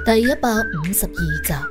第152集。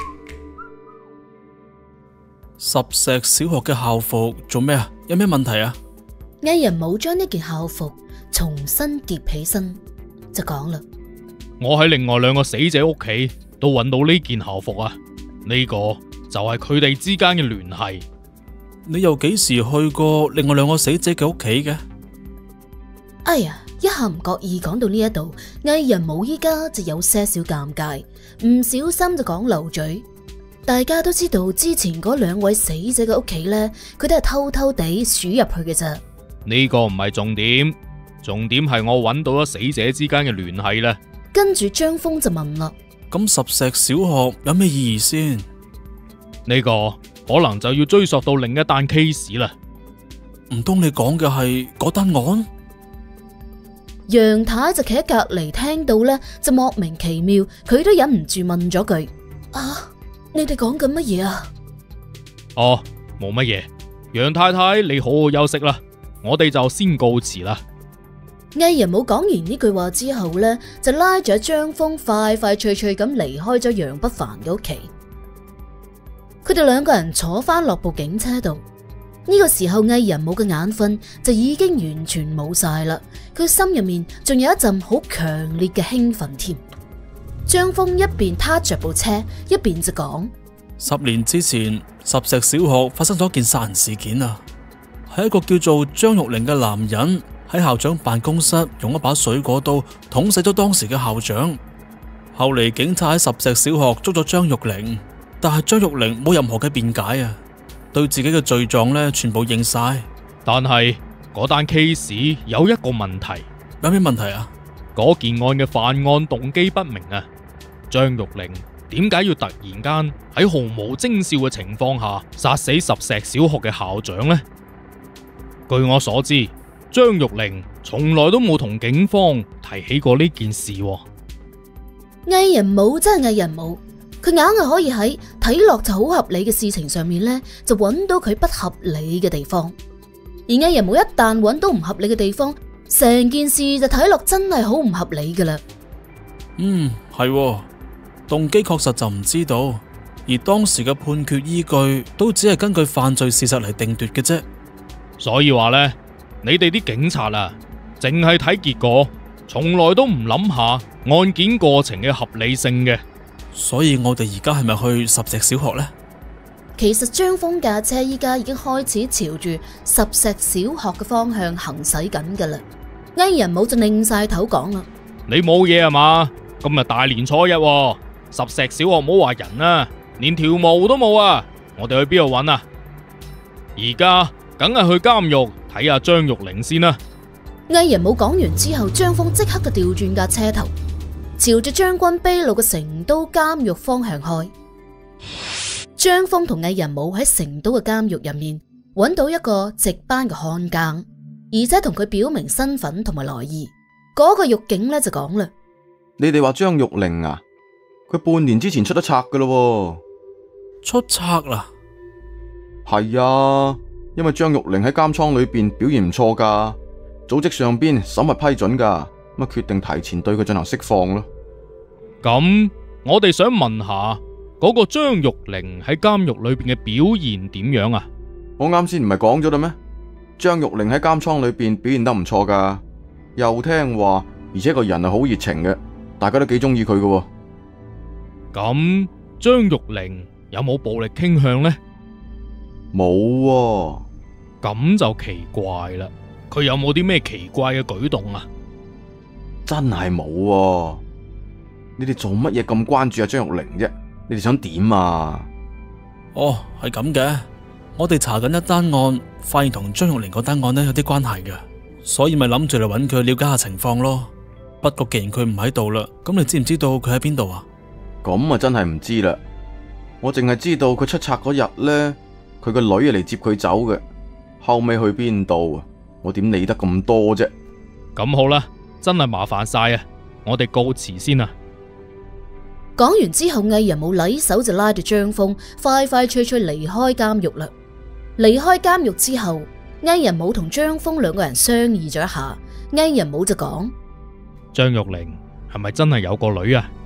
十石小學嘅校服做咩啊？有咩問題啊？ 藝人冇將呢件校服重新疊起身，就講啦： 我喺另外兩個死者屋企都揾到呢件校服啊！呢個就係佢哋之間嘅聯繫。 你又幾時去過另外兩個死者嘅屋企嘅？ 哎呀，一下唔覺意講到呢一度，藝人冇依家就有些少尷尬，唔小心就講漏嘴。大家都知道之前嗰兩位死者嘅屋企呢，佢都係偷偷地鼠入去嘅咋。 呢個唔係重點，重點係我揾到咗死者之間嘅聯繫啦。 跟住張峰就問啦： 咁十石小學有咩意義先？ 呢個可能就要追溯到另一單 case 啦。 唔通你講嘅係嗰單案？ 楊太就企喺隔籬聽到呢，就莫名其妙，佢都忍唔住問咗句：啊，你哋講緊乜嘢啊？ 哦，冇乜嘢。楊太太，你好好休息啦，我哋就先告辭啦。 藝人冇講完呢句話之後呢，就拉住張峰快快脆脆咁離開咗楊不凡嘅屋企。佢哋兩個人坐翻落部警車度。呢個時候，藝人冇嘅眼瞓就已經完全冇晒啦。佢心入面仲有一陣好強烈嘅興奮添。張峰一邊撻着部車，一邊就講 ：10年之前，十石小學發生咗件殺人事件啊！係一個叫做張玉玲嘅男人喺校長辦公室用一把水果刀捅死咗當時嘅校長。後嚟警察喺十石小學捉咗張玉玲，但係張玉玲冇任何嘅辯解啊，對自己嘅罪狀呢全部認晒。 但係嗰單 case 有一個問題。 有咩問題啊？ 嗰件案嘅犯案動機不明啊！張玉玲點解要突然間喺毫無徵兆嘅情況下殺死十石小學嘅校長呢？據我所知，張玉玲從來都冇同警方提起過呢件事。 藝人冇真係藝人冇，佢硬係可以喺睇落就好合理嘅事情上面呢，就揾到佢不合理嘅地方。而藝人冇一旦揾到唔合理嘅地方，成件事就睇落真係好唔合理噶啦。 係，動機確實就唔知道，而當時嘅判決依據都只係根據犯罪事實嚟定奪嘅啫。 所以話呢，你哋啲警察啊，淨係睇結果，從來都唔諗下案件過程嘅合理性嘅。 所以我哋而家係咪去十石小學呢？ 其實張峰架車依家已經開始朝住十石小學嘅方向行駛緊噶啦。藝人冇就擰晒頭講啦： 你冇嘢啊嘛？今日大年初一喎，十石小學冇話人啊，連條毛都冇啊！我哋去邊度揾啊？而家梗係去監獄睇下張玉玲先啦。 藝人冇講完之後，張峰即刻就調轉架車頭，朝住將軍卑路嘅成都監獄方向開。張峰同藝人冇喺成都嘅監獄入面揾到一個值班嘅看更，而且同佢表明身份同埋來意。嗰個獄警呢就講啦： 你哋話張玉玲啊，佢半年之前出咗冊噶咯。 出冊啦？ 係啊，因為張玉玲喺監倉裏邊表現唔錯噶，組織上邊審核批准噶，咁決定提前對佢進行釋放咯。 咁我哋想問下嗰個張玉玲喺監獄裏邊嘅表現點樣啊？ 我啱先唔係講咗啦咩？張玉玲喺監倉裏邊表現得唔錯噶，又聽話，而且個人係好熱情嘅，大家都幾中意佢噶。 咁張玉玲有冇暴力傾向呢？ 冇喎。 咁就奇怪啦。佢有冇啲咩奇怪嘅舉動啊？ 真係冇喎。你哋做乜嘢咁關注阿張玉玲啫？你哋想點啊？ 哦，係咁嘅。我哋查緊一單案，發現同張玉玲嗰單案呢有啲關係嘅，所以咪諗住嚟揾佢了解下情況咯。不過既然佢唔喺度啦，咁你知唔知道佢喺邊度啊？ 咁啊真係唔知啦。我淨係知道佢出冊嗰日呢，佢個女係嚟接佢走嘅。後尾去邊度啊？我點理得咁多啫？ 咁好啦，真係麻煩晒啊！我哋告辭先啊！ 講完之後，藝人冇禮手就拉住張峰快快脆脆離開監獄啦。離開監獄之後，藝人冇同張峰兩個人商議咗一下，藝人冇就講： 張玉玲係咪真係有個女啊？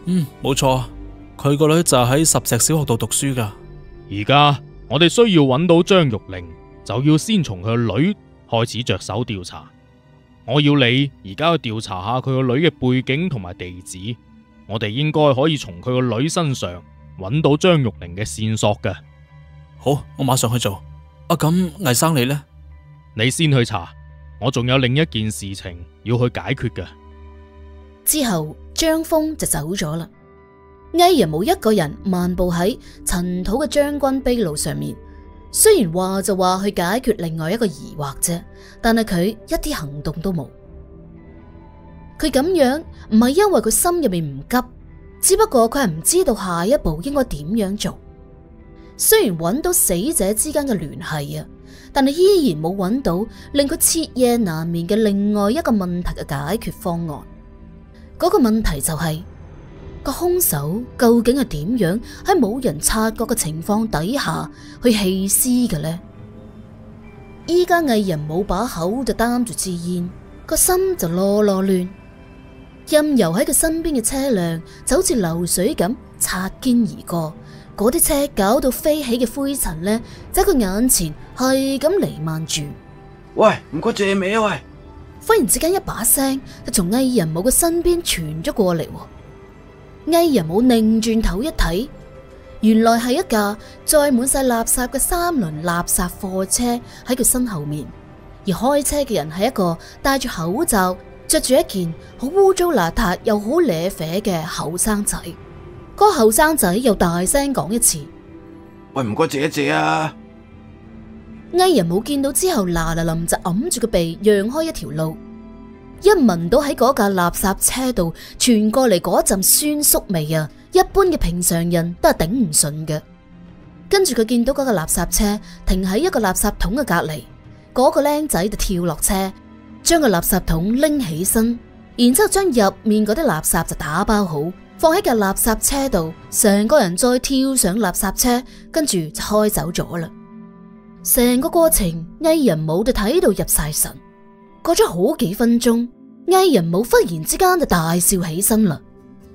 冇錯，佢個女就喺十石小學度讀書噶。 而家我哋需要揾到張玉玲，就要先從佢個女開始着手調查。我要你而家去調查下佢個女嘅背景同埋地址，我哋應該可以從佢個女身上揾到張玉玲嘅線索嘅。 好，我馬上去做。咁魏生你呢？ 你先去查，我仲有另一件事情要去解決嘅。 之後張峰就走咗啦。魏仁武一個人漫步喺塵土嘅將軍碑路上面，雖然話就話去解決另外一個疑惑啫，但係佢一啲行動都冇。佢咁樣唔係因為佢心入面唔急，只不過佢係唔知道下一步應該點樣做。雖然揾到死者之間嘅聯繫啊，但係依然冇揾到令佢徹夜難眠嘅另外一個問題嘅解決方案。嗰個問題就係個兇手究竟係點樣喺冇人察覺嘅情況底下去棄屍嘅呢？依家魏仁武把口就擔住支煙，個心就囉囉亂，任由喺佢身邊嘅車輛就好似流水咁擦肩而過。嗰啲車搞到飛起嘅灰塵呢，就喺佢眼前係咁彌漫住。 喂，唔該借尾啊！喂！ 忽然之間一把聲就從魏仁武嘅身邊傳咗過嚟。魏仁武擰轉頭一睇，原來係一架載滿晒垃圾嘅3輪垃圾貨車喺佢身後面，而開車嘅人係一個戴住口罩、着住一件好污糟邋遢又好瀨啡嘅後生仔。嗰個後生仔又大聲講一次： 喂，唔該借一借啊！ 魏仁武見到之後，嗱嗱臨就揞住個鼻，讓開一條路。一聞到喺嗰架垃圾車度傳過嚟嗰陣酸餿味啊，一般嘅平常人都係頂唔順嘅。跟住佢見到嗰個垃圾車停喺一個垃圾桶嘅隔籬，嗰個僆仔就跳落車，將個垃圾桶拎起身，然之後將入面嗰啲垃圾就打包好，放喺架垃圾車度，成個人再跳上垃圾車，跟住就開走咗啦。成個過程，魏仁武就睇到入晒神。過咗好幾分鐘，魏仁武忽然之間就大笑起身啦。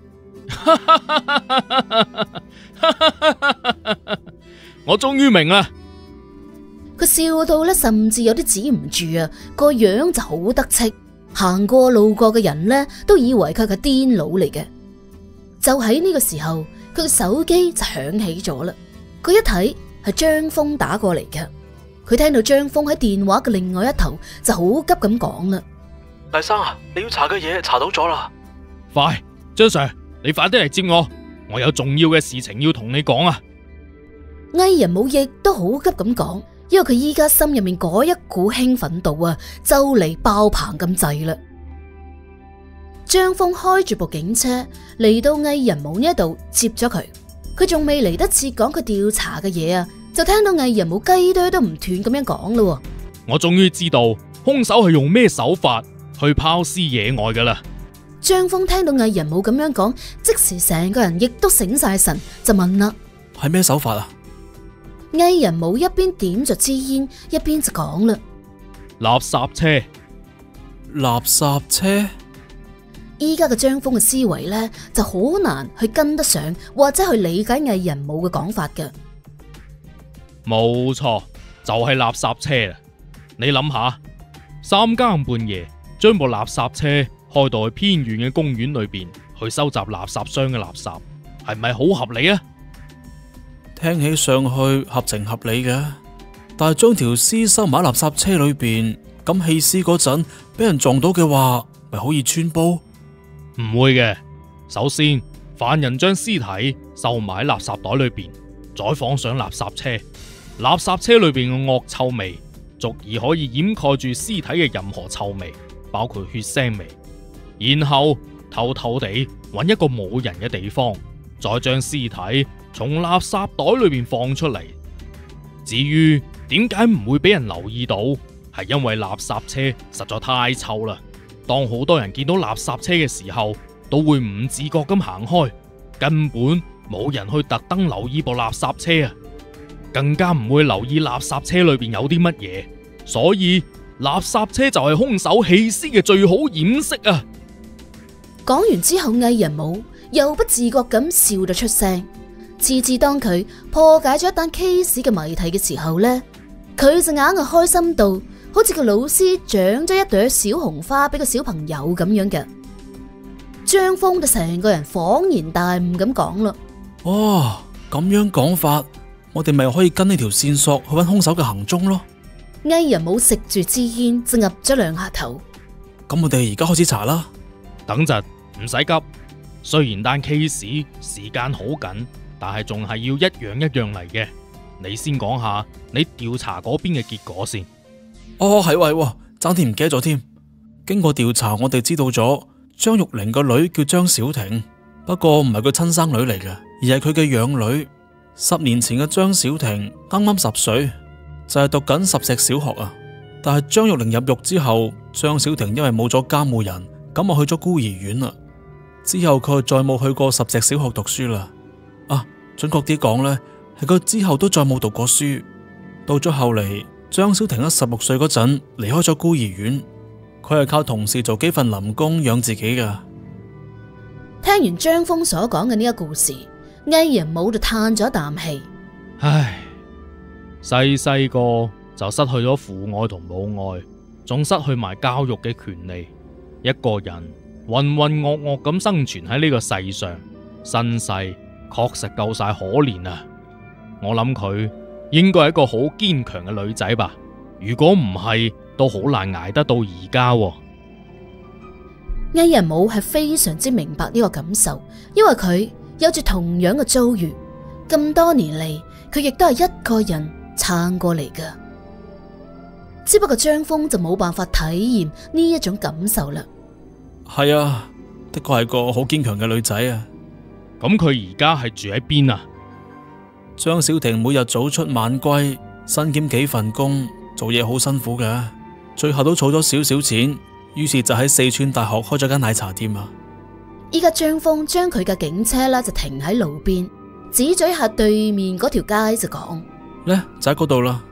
我終於明啦！ 佢笑到咧，甚至有啲止唔住啊，個樣就好得戚，行過路過嘅人呢，都以為佢係個癲佬嚟嘅。就喺呢個時候，佢嘅手機就響起咗啦。佢一睇係張峰打過嚟嘅，佢聽到張峰喺電話嘅另外一頭就好急咁講啦： 黎生啊，你要查嘅嘢查到咗啦！ 快，張 Sir， 你快啲嚟接我有重要嘅事情要同你講啊！ 魏仁武亦都好急咁講，因為佢依家心入面嗰一股興奮度啊，就嚟爆棚咁滯啦。張峰開住部警車嚟到魏仁武呢度接咗佢，佢仲未嚟得切講佢調查嘅嘢啊，就聽到魏仁武雞啄都唔斷咁樣講咯。 我終於知道兇手係用咩手法去拋屍野外噶啦。 張峰聽到魏仁武咁樣講，即時成個人亦都醒晒神，就問啦： 係咩手法啊？ 魏仁武一邊點着支煙，一邊就講啦： 垃圾車。 垃圾車？ 依家嘅張峰嘅思維呢，就好難去跟得上，或者去理解魏仁武嘅講法嘅。 冇錯，就係垃圾車啦。你諗下，3更半夜將部垃圾車開到去偏遠嘅公園裏邊去收集垃圾箱嘅垃圾，係咪好合理啊？ 聽起上去合情合理嘅，但係將條屍收埋喺垃圾車裏邊，咁棄屍嗰陣俾人撞到嘅話，咪好易穿煲？ 唔會嘅。首先，犯人將屍體收埋喺垃圾袋裏邊，再放上垃圾車。垃圾車裏邊嘅惡臭味足以可以掩蓋住屍體嘅任何臭味，包括血腥味。然後偷偷地揾一個冇人嘅地方，再將屍體從垃圾袋裏邊放出嚟。至於點解唔會俾人留意到，係因為垃圾車實在太臭啦。當好多人見到垃圾車嘅時候，都會唔自覺咁行開，根本冇人去特登留意部垃圾車啊，更加唔會留意垃圾車裏邊有啲乜嘢。所以垃圾車就係兇手棄屍嘅最好掩飾啊！ 講完之後，魏仁武又不自覺咁笑咗出聲。次次當佢破解咗一單 case 嘅謎題嘅時候呢，佢就硬係開心到好似個老師獎咗一朵小紅花俾個小朋友咁樣嘅。張峰就成個人恍然大悟咁講啦： 哦，咁樣講法，我哋咪可以跟呢條線索去揾兇手嘅行蹤咯。 藝人冇食住支煙，就岌咗兩下頭。 咁我哋而家開始查啦。 等陣，唔使急。雖然單 case 時間好緊，但係仲係要一樣一樣嚟嘅。你先講下你調查嗰邊嘅結果先。 哦，係喎，爭啲唔記得咗添。經過調查，我哋知道咗張玉玲個女叫張小婷，不過唔係佢親生女嚟嘅，而係佢嘅養女。10年前嘅張小婷啱啱10歲，就係讀緊10石小學啊。但係張玉玲入獄之後，張小婷因為冇咗監護人，咁啊去咗孤兒院啦。之後佢再冇去過10石小學讀書啦。準確啲講呢，係佢之後都再冇讀過書。到咗後嚟，張小婷喺16歲嗰陣離開咗孤兒院，佢係靠同事做幾份臨工養自己噶。 聽完張峰所講嘅呢個故事，藝人武就嘆咗一啖氣。 唉，細個就失去咗父愛同母愛，仲失去埋教育嘅權利。一個人渾渾噩噩咁生存喺呢個世上，身世確實夠晒可憐啊！我諗佢應該係一個好堅強嘅女仔吧？如果唔係，都好難捱得到而家。 藝人武係非常之明白呢個感受，因為佢有住同樣嘅遭遇，咁多年嚟佢亦都係一個人撐過嚟噶。只不過張峰就冇辦法體驗呢一種感受啦。 係啊，的確係個好堅強嘅女仔啊。 咁佢而家係住喺邊啊？ 張小婷每日早出晚歸，身兼幾份工，做嘢好辛苦嘅，最後都儲咗少少錢，於是就喺四川大學開咗間奶茶店啊。 依家張峰將佢嘅警車啦就停喺路邊，指咗一下對面嗰條街就講： 呢就喺嗰度啦。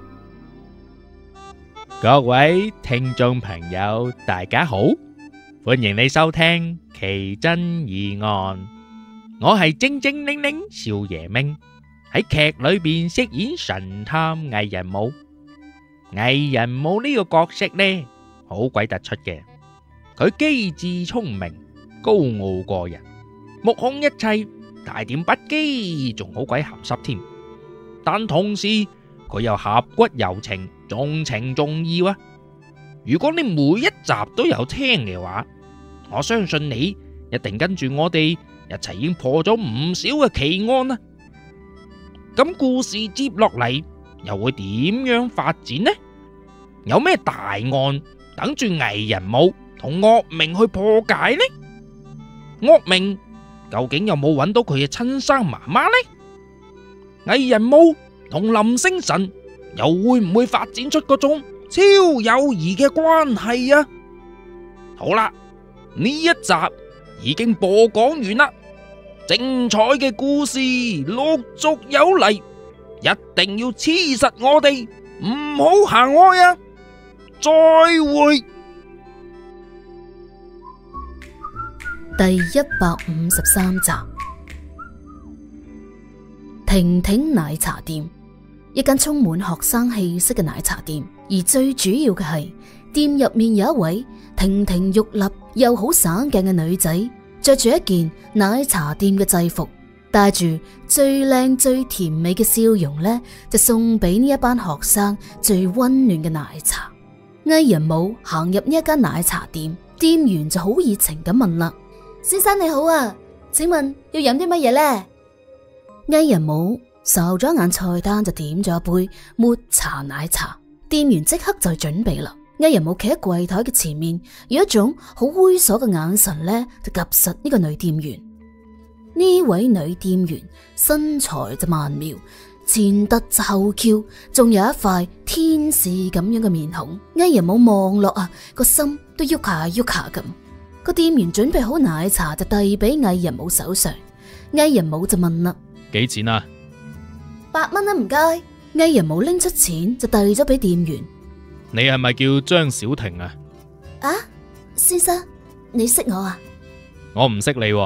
各位聽眾朋友，大家好，歡迎你收聽奇珍異案。我係精精靈靈少爺明，喺劇裏邊飾演神探藝人武。藝人武呢個角色呢，好鬼突出嘅。佢機智聰明，高傲過人，目空一切，大點不羈，仲好鬼鹹濕添。但同時佢又俠骨柔情，重情重義啊！如果你每一集都有聽嘅話，我相信你一定跟住我哋一齊已經破咗唔少嘅奇案啦。咁故事接落嚟又會點樣發展呢？有咩大案等住藝人武同岳明去破解呢？岳明究竟有冇揾到佢嘅親生媽媽呢？藝人武同林星辰又會唔會發展出嗰種超友誼嘅關係啊？好啦，呢一集已經播講完啦，精彩嘅故事陸續有嚟，一定要黐實我哋，唔好行開啊！再會。 第153集，婷婷奶茶店，一間充滿學生氣息嘅奶茶店，而最主要嘅係店入面有一位亭亭玉立又好省鏡嘅女仔，着住一件奶茶店嘅制服，帶住最靚最甜美嘅笑容呢，就送俾呢一班學生最溫暖嘅奶茶。藝人武行入呢一間奶茶店，店員就好熱情咁問啦：先生你好啊，請問要飲啲乜嘢呢？藝人武睄咗眼菜單就點咗一杯抹茶奶茶，店員即刻就準備啦。藝人武企喺櫃台嘅前面，有一種好猥瑣嘅眼神呢，就夾實呢個女店員。呢位女店員身材就曼妙，前凸就後翹，仲有一塊天使咁樣嘅面孔。藝人武望落啊，個心都喐下喐下咁。個店員準備好奶茶就遞俾藝人武手上，藝人武就問啦： 幾錢啊 ？8蚊啊，唔該。藝人武拎出錢就遞咗俾店員。 你係咪叫張小婷啊？ 啊，先生，你識我啊？ 我唔識你喎，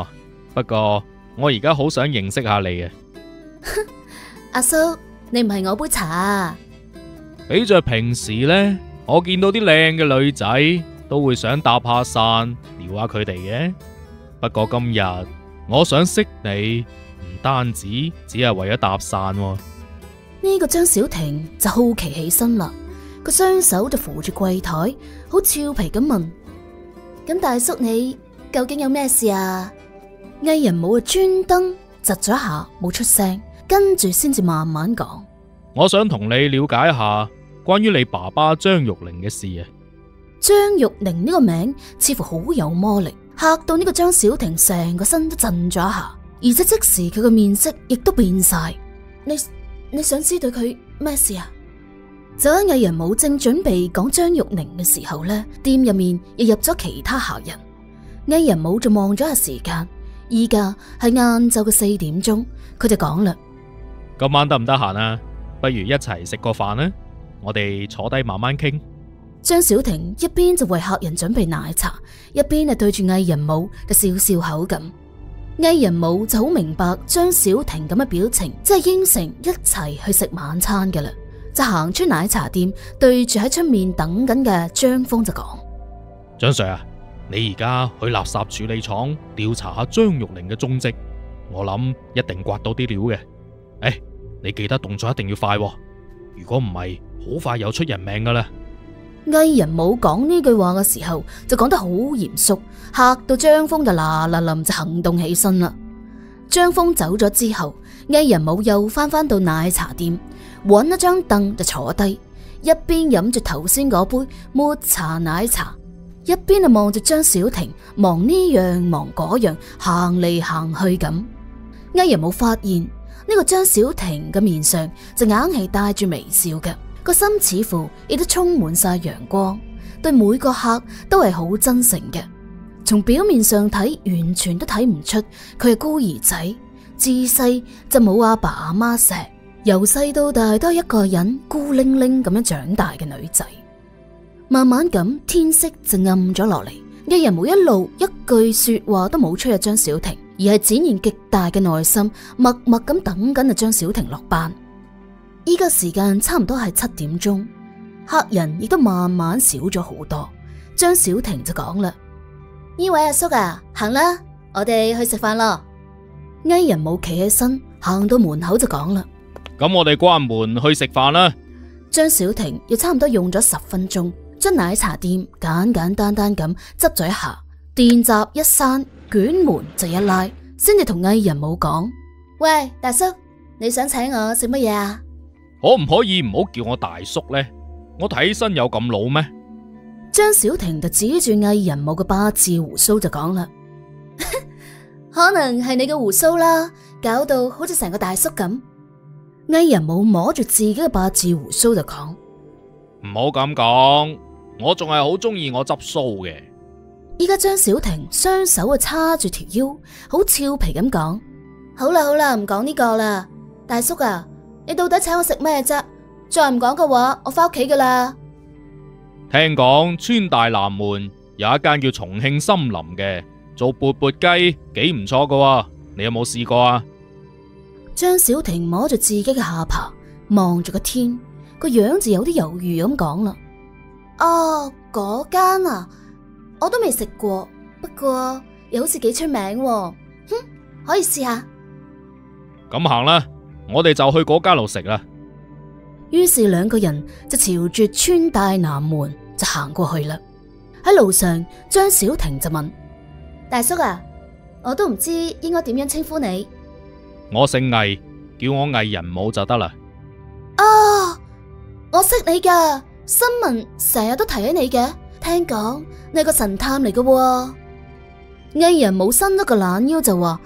不過我而家好想認識下你啊！ 阿叔，你唔係我杯茶啊！ 比着平時呢，我見到啲靚嘅女仔都會想搭下訕撩下佢哋嘅。不過今日我想識你，唔單止只係為咗搭訕喎。 呢個張小婷就好奇起身啦，個雙手就扶住櫃台，好俏皮咁問：咁大叔你究竟有咩事啊？藝人冇專登窒咗一下，冇出聲，跟住先至慢慢講： 我想同你了解一下關於你爸爸張玉玲嘅事啊。 張玉玲呢個名似乎好有魔力，嚇到呢個張小婷成個身都震咗一下，而且即時佢個面色亦都變晒。你想知道佢咩事啊？就喺藝人冇正準備講張玉玲嘅時候呢，店入面又入咗其他客人。藝人冇就望咗下時間，依家係晏晝嘅4點鐘，佢就講啦： 今晚得唔得閒啊？不如一齊食個飯啦，我哋坐低慢慢傾。 張小婷一邊就為客人準備奶茶，一邊係對住藝人冇就笑笑口咁。藝人冇就好明白張小婷咁嘅表情，即係應承一齊去食晚餐嘅啦，就行出奶茶店，對住喺出面等緊嘅張峰就講： 張 Sir 啊，你而家去垃圾處理廠調查下張玉玲嘅蹤跡，我諗一定刮到啲料嘅。你記得動作一定要快喎，如果唔係，好快又出人命噶啦。 藝人冇講呢句話嘅時候，就講得好嚴肅，嚇到張峰就嗱嗱臨就行動起身啦。張峰走咗之後，藝人冇又翻到奶茶店，揾一張凳就坐低，一邊飲住頭先嗰杯抹茶奶茶，一邊就望住張小婷忙呢樣忙嗰樣，行嚟行去咁。藝人冇發現呢個張小婷嘅面上就硬係帶住微笑嘅。個心似乎亦都充滿晒陽光，對每個客都係好真誠嘅。從表面上睇，完全都睇唔出佢係孤兒仔，自細就冇阿爸阿媽錫，由細到大都係一個人孤零零咁樣長大嘅女仔。慢慢咁天色就暗咗落嚟，藝人冇一路一句說話都冇出入張小婷，而係展現極大嘅耐心，默默咁等緊張小婷落班。依家時間差唔多係7點鐘，客人亦都慢慢少咗好多。張小婷就講啦：呢位阿叔啊，行啦，我哋去食飯咯。藝人冇企起身，行到門口就講啦： 咁我哋關門去食飯啦。 張小婷又差唔多用咗10分鐘，將奶茶店簡簡單單咁執咗一下，電閘一閂，捲門就一拉，先至同藝人冇講：喂，大叔，你想請我食乜嘢啊？ 可唔可以唔好叫我大叔呢？我睇起身有咁老咩？ 張小婷就指住藝人冇個八字鬍鬚就講啦：可能係你嘅鬍鬚啦，搞到好似成個大叔咁。藝人冇摸住自己嘅八字鬍鬚就講： 唔好咁講，我仲係好中意我執鬚嘅。 依家張小婷雙手啊叉住條腰，好俏皮咁講：好啦，唔講呢個啦，大叔啊，你到底請我食咩啫？再唔講嘅話，我翻屋企噶啦。 聽講川大南門有一間叫重慶森林嘅，做缽缽雞幾唔錯噶，你有冇試過啊？ 張小婷摸住自己嘅下巴，望住個天，個樣就有啲猶豫咁講啦：哦，嗰間啊，我都未食過，不過又好似幾出名喎，可以試下。 咁行啦，我哋就去嗰間度食啦。 於是兩個人就朝住川大南門就行過去啦。喺路上，張小婷就問：大叔啊，我都唔知應該點樣稱呼你。 我姓魏，叫我藝人冇就得啦。 啊，我識你噶，新聞成日都提起你嘅，聽講你係個神探嚟嘅喎。藝人冇伸咗個懶腰就話：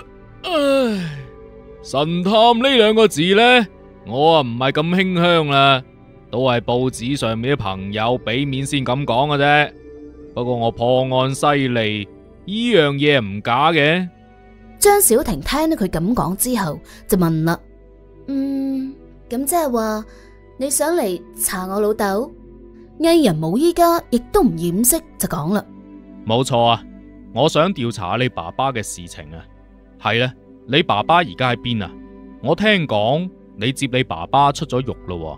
神探呢兩個字呢，我啊唔係咁馨香啦，都係報紙上面啲朋友俾面先咁講嘅啫。不過我破案犀利，呢樣嘢唔假嘅。 張小婷聽到佢咁講之後，就問啦：咁即係話你想嚟查我老豆？藝人冇依家亦都唔掩飾就講啦： 冇錯啊， 我想調查你爸爸嘅事情啊。係咧，你爸爸而家喺邊啊？我聽講你接你爸爸出咗獄咯。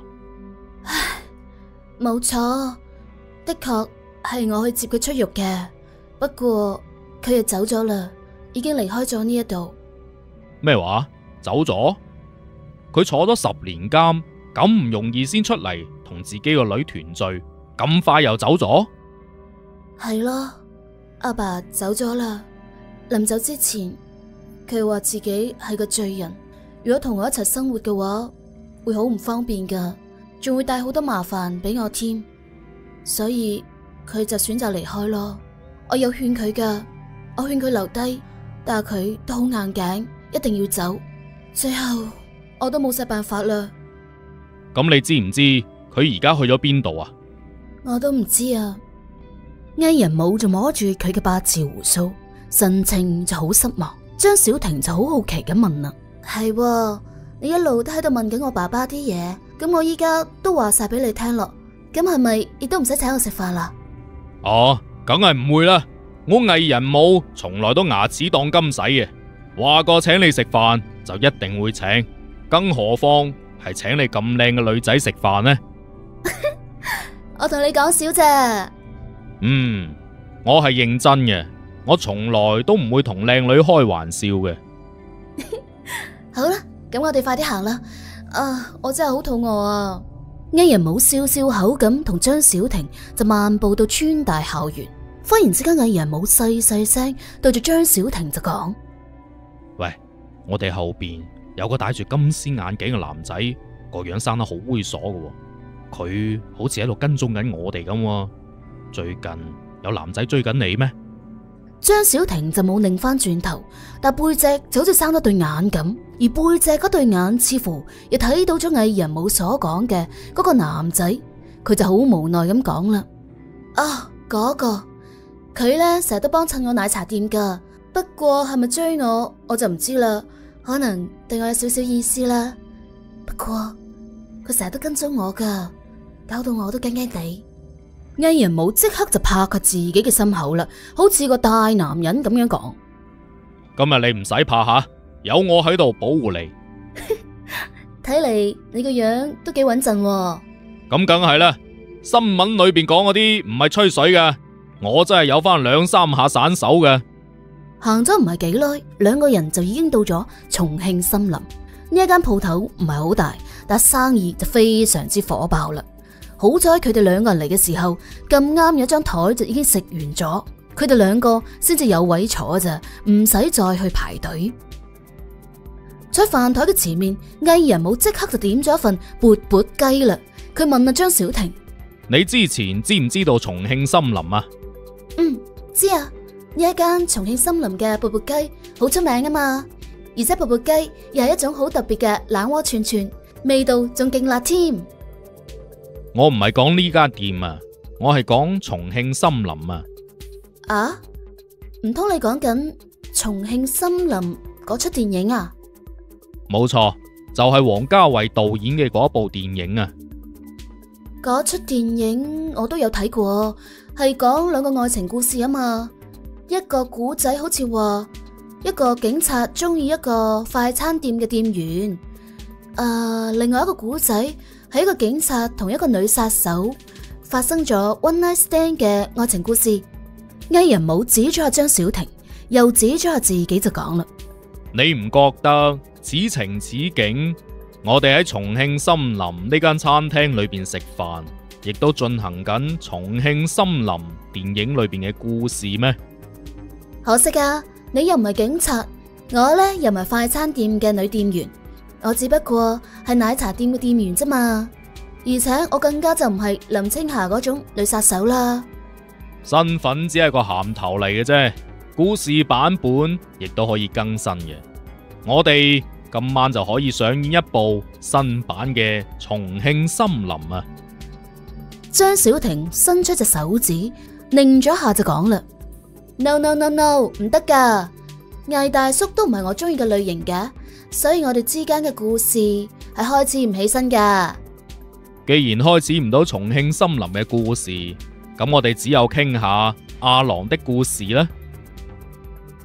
冇錯，的確係我去接佢出獄嘅，不過佢又走咗啦，已經離開咗呢一度。 咩話？走咗？佢坐咗10年監，咁唔容易先出嚟同自己個女團聚，咁快又走咗？ 係咯，阿爸走咗啦。臨走之前，佢話自己係個罪人，如果同我一齊生活嘅話，會好唔方便噶，仲會帶好多麻煩俾我添。所以佢就選擇離開咯。我有勸佢噶，我勸佢留低，但係佢都好硬頸，一定要走。最後我都冇晒辦法啦。 咁你知唔知佢而家去咗邊度啊？ 我都唔知啊。藝人母就摸住佢嘅八字胡鬚，神情就好失望。張小婷就好好奇咁問啦：係喎，你一路都喺度問緊我爸爸啲嘢，咁我依家都話晒俾你聽咯，咁係咪亦都唔使請我食飯啦？ 哦，梗係唔會啦，我藝人母從來都牙齒當金使嘅，話過請你食飯就一定會請，更何況係請你咁靚嘅女仔食飯呢？ 我同你講笑啫。 我係認真嘅，我從來都唔會同靚女開玩笑嘅。 好啦，咁我哋快啲行啦。我真係好肚餓啊！藝人母笑笑口咁同張小婷就漫步到川大校園。忽然之間，藝人母細細聲對住張小婷就講： 喂，我哋後邊有個戴住金絲眼鏡嘅男仔，個樣生得好猥瑣嘅，佢好似喺度跟蹤緊我哋咁。最近有男仔追緊你咩？ 張小婷就冇擰翻轉頭，但背脊就好似生咗對眼咁，而背脊嗰對眼似乎亦睇到咗藝人母所講嘅嗰個男仔，佢就好無奈咁講啦：嗰個佢呢成日都幫襯我奶茶店噶，不過係咪追我就唔知啦，可能對我有少少意思啦。不過佢成日都跟蹤我噶，搞到我都驚驚地。藝人母即刻就拍下自己嘅心口啦，好似個大男人咁樣講： 今日你唔使怕吓，有我喺度保護你。 睇嚟你個樣都幾穩陣喎。 咁梗係啦，新聞裏邊講嗰啲唔係吹水嘅，我真係有翻2、3下散手嘅。 行咗唔係幾耐，兩個人就已經到咗重慶森林。呢一間鋪頭唔係好大，但生意就非常之火爆啦。好彩佢哋兩個人嚟嘅時候咁啱有張台就已經食完咗，佢哋兩個先至有位坐咋，唔使再去排隊。坐喺飯台嘅前面，藝人母即刻就點咗一份缽缽雞啦。佢問阿張小婷： 你之前知唔知道重慶森林啊？ 知啊，呢一間重慶森林嘅缽缽雞好出名啊嘛，而且缽缽雞又係一種好特別嘅冷鍋串串，味道仲勁辣添。 我唔係講呢間店啊，我係講重慶森林啊。 唔通你講緊重慶森林嗰出電影啊？ 冇錯，就係王家衛導演嘅嗰部電影啊。 嗰出電影我都有睇過，係講兩個愛情故事啊嘛。一個古仔好似話一個警察中意一個快餐店嘅店員，另外一個古仔係一個警察同一個女殺手發生咗 one night stand 嘅愛情故事。藝人母指咗下張小婷，又指咗下自己就講啦： 你唔覺得此情此景，我哋喺重慶森林呢間餐廳裏邊食飯，亦都進行緊重慶森林電影裏邊嘅故事咩？ 可惜啊，你又唔係警察，我呢又唔係快餐店嘅女店員，我只不過係奶茶店嘅店員啫嘛。而且我更加就唔係林青霞嗰種女殺手啦。 身份只係個銜頭嚟嘅啫，故事版本亦都可以更新嘅。我哋今晚就可以上演一部新版嘅重慶森林啊！ 張小婷伸出隻手指擰咗下就講啦：No no no no， 唔得噶，魏大叔都唔係我中意嘅類型嘅，所以我哋之間嘅故事係開始唔起身噶。 既然開始唔到重慶森林嘅故事，咁我哋只有傾下阿郎的故事啦。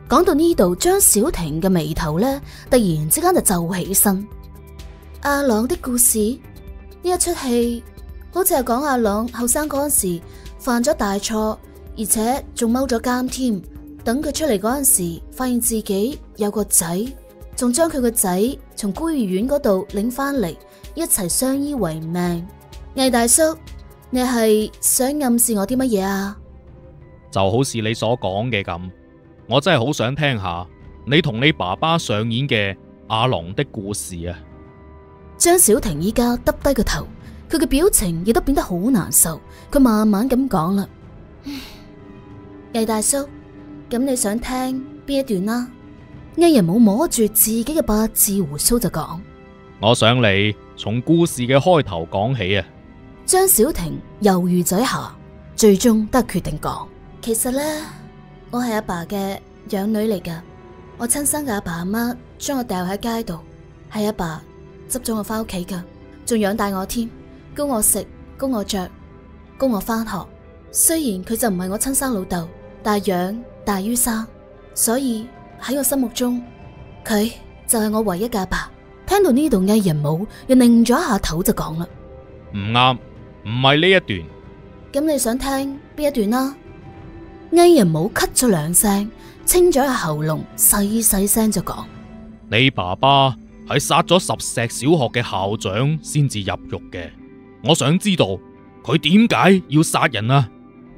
講到呢度，張小婷嘅眉頭呢，突然之間就皺起身。阿朗的故事呢一出戲，好似係講阿朗後生嗰陣時犯咗大錯，而且仲踎咗監添。等佢出嚟嗰陣時，發現自己有個仔，仲將佢個仔從孤兒院嗰度領翻嚟，一齊相依為命。魏大叔，你係想暗示我啲乜嘢啊？ 就好似你所講嘅咁，我真係好想聽下你同你爸爸上演嘅阿郎的故事啊！ 張小婷依家耷低個頭，佢嘅表情亦都變得好難受。佢慢慢咁講啦：魏大叔，咁你想聽邊一段啦？魏仁武摸住自己嘅八字鬍鬚就講： 我想你從故事嘅開頭講起啊！ 張小婷猶豫咗一下，最終都係決定講：其實呢，我係阿爸嘅養女嚟噶，我親生嘅阿爸阿媽將我掉喺街度，係阿爸執咗我翻屋企噶，仲養大我添，供我食，供我着，供我翻學。雖然佢就唔係我親生老豆，但係養大於生，所以喺我心目中，佢就係我唯一嘅阿爸。聽到呢度，魏仁武又擰咗一下頭就講啦： 唔啱，唔係呢一段。 咁你想聽邊一段啦？魏仁武咳咗兩聲，清咗下喉嚨，細細聲就講： 你爸爸係殺咗十石小學嘅校長先至入獄嘅，我想知道佢點解要殺人啊？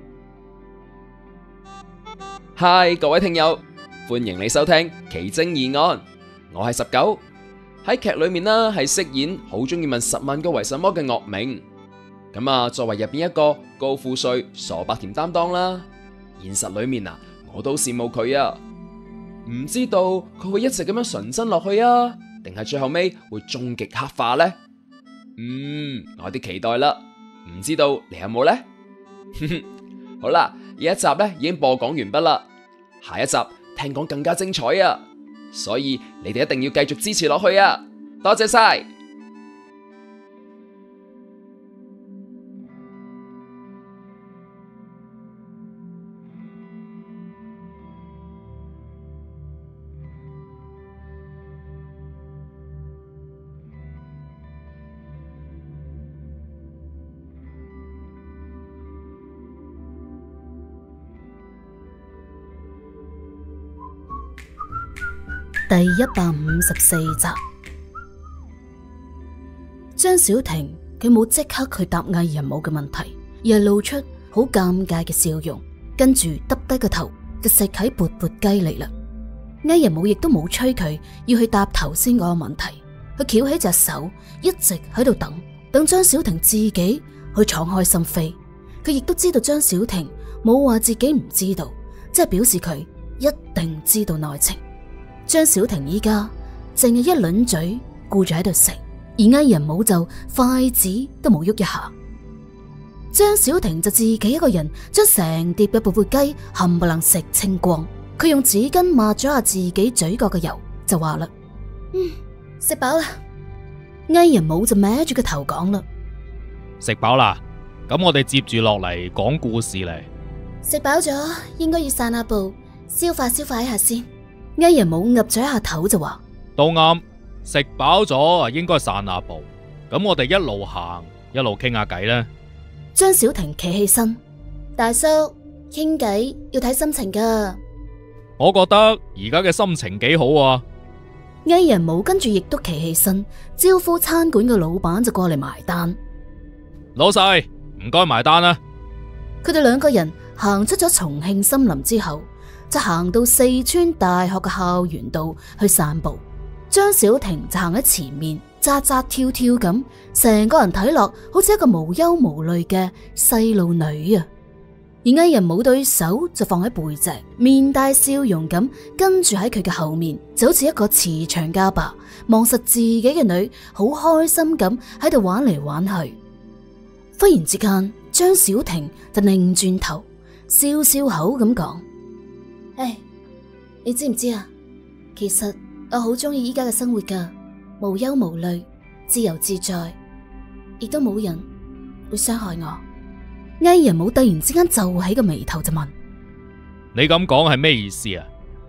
嗨，各位聽友，歡迎你收聽《奇偵異案》，我係19，喺劇裏面呢係飾演好中意問10萬個為什麼嘅岳明。咁啊，作為入邊一個高富帥傻白甜擔當啦，現實裏面啊，我都羨慕佢啊。唔知道佢會一直咁樣純真落去啊，定係最後尾會終極黑化呢？我有啲期待啦，唔知道你有冇呢？好啦，呢一集呢已經播講完畢啦，下一集聽講更加精彩啊，所以你哋一定要繼續支持落去啊！多謝晒。 第154集，張小婷佢冇即刻去答魏仁武嘅問題，而係露出好尷尬嘅笑容，跟住耷低個頭就食起缽缽雞嚟啦。魏仁武亦都冇催佢要去答頭先嗰個問題，佢翹起隻手，一直喺度等張小婷自己去敞開心扉。佢亦都知道張小婷冇話自己唔知道，即係表示佢一定知道內情。張小婷依家淨係一輪嘴顧住喺度食，而魏仁武就筷子都冇喐一下。張小婷就自己一個人將成碟嘅缽缽雞冚唪唥食清光。佢用紙巾抹咗下自己嘴角嘅油，就話啦：食飽啦。魏仁武就歪住個頭講啦： 食飽啦，咁我哋接住落嚟講故事嚟。 食飽咗，應該要散下步，消化消化一下先。魏仁武岌咗一下頭就話： 都啱，食飽咗應該散下步，咁我哋一路行一路傾下偈啦。 張小婷企起身：大叔，傾偈要睇心情噶。 我覺得而家嘅心情幾好啊。 魏仁武跟住亦都企起身，招呼餐館嘅老闆就過嚟埋單。 老細，唔該埋單啦。 佢哋兩個人行出咗重慶森林之後，就行到四川大學嘅校園度去散步。張小婷就行喺前面，扎扎跳跳咁，成個人睇落好似一個無憂無慮嘅細路女啊。而魏仁武對手就放喺背脊，面帶笑容咁跟住喺佢嘅後面，就好似一個慈祥嘅阿爸望實自己嘅女，好開心咁喺度玩嚟玩去。忽然之間，張小婷就擰轉頭，笑笑口咁講：唉，你知唔知啊？其實我好中意依家嘅生活噶，無憂無慮，自由自在，亦都冇人會傷害我。魏仁武突然之間皺起個眉頭就問： 你咁講係咩意思啊？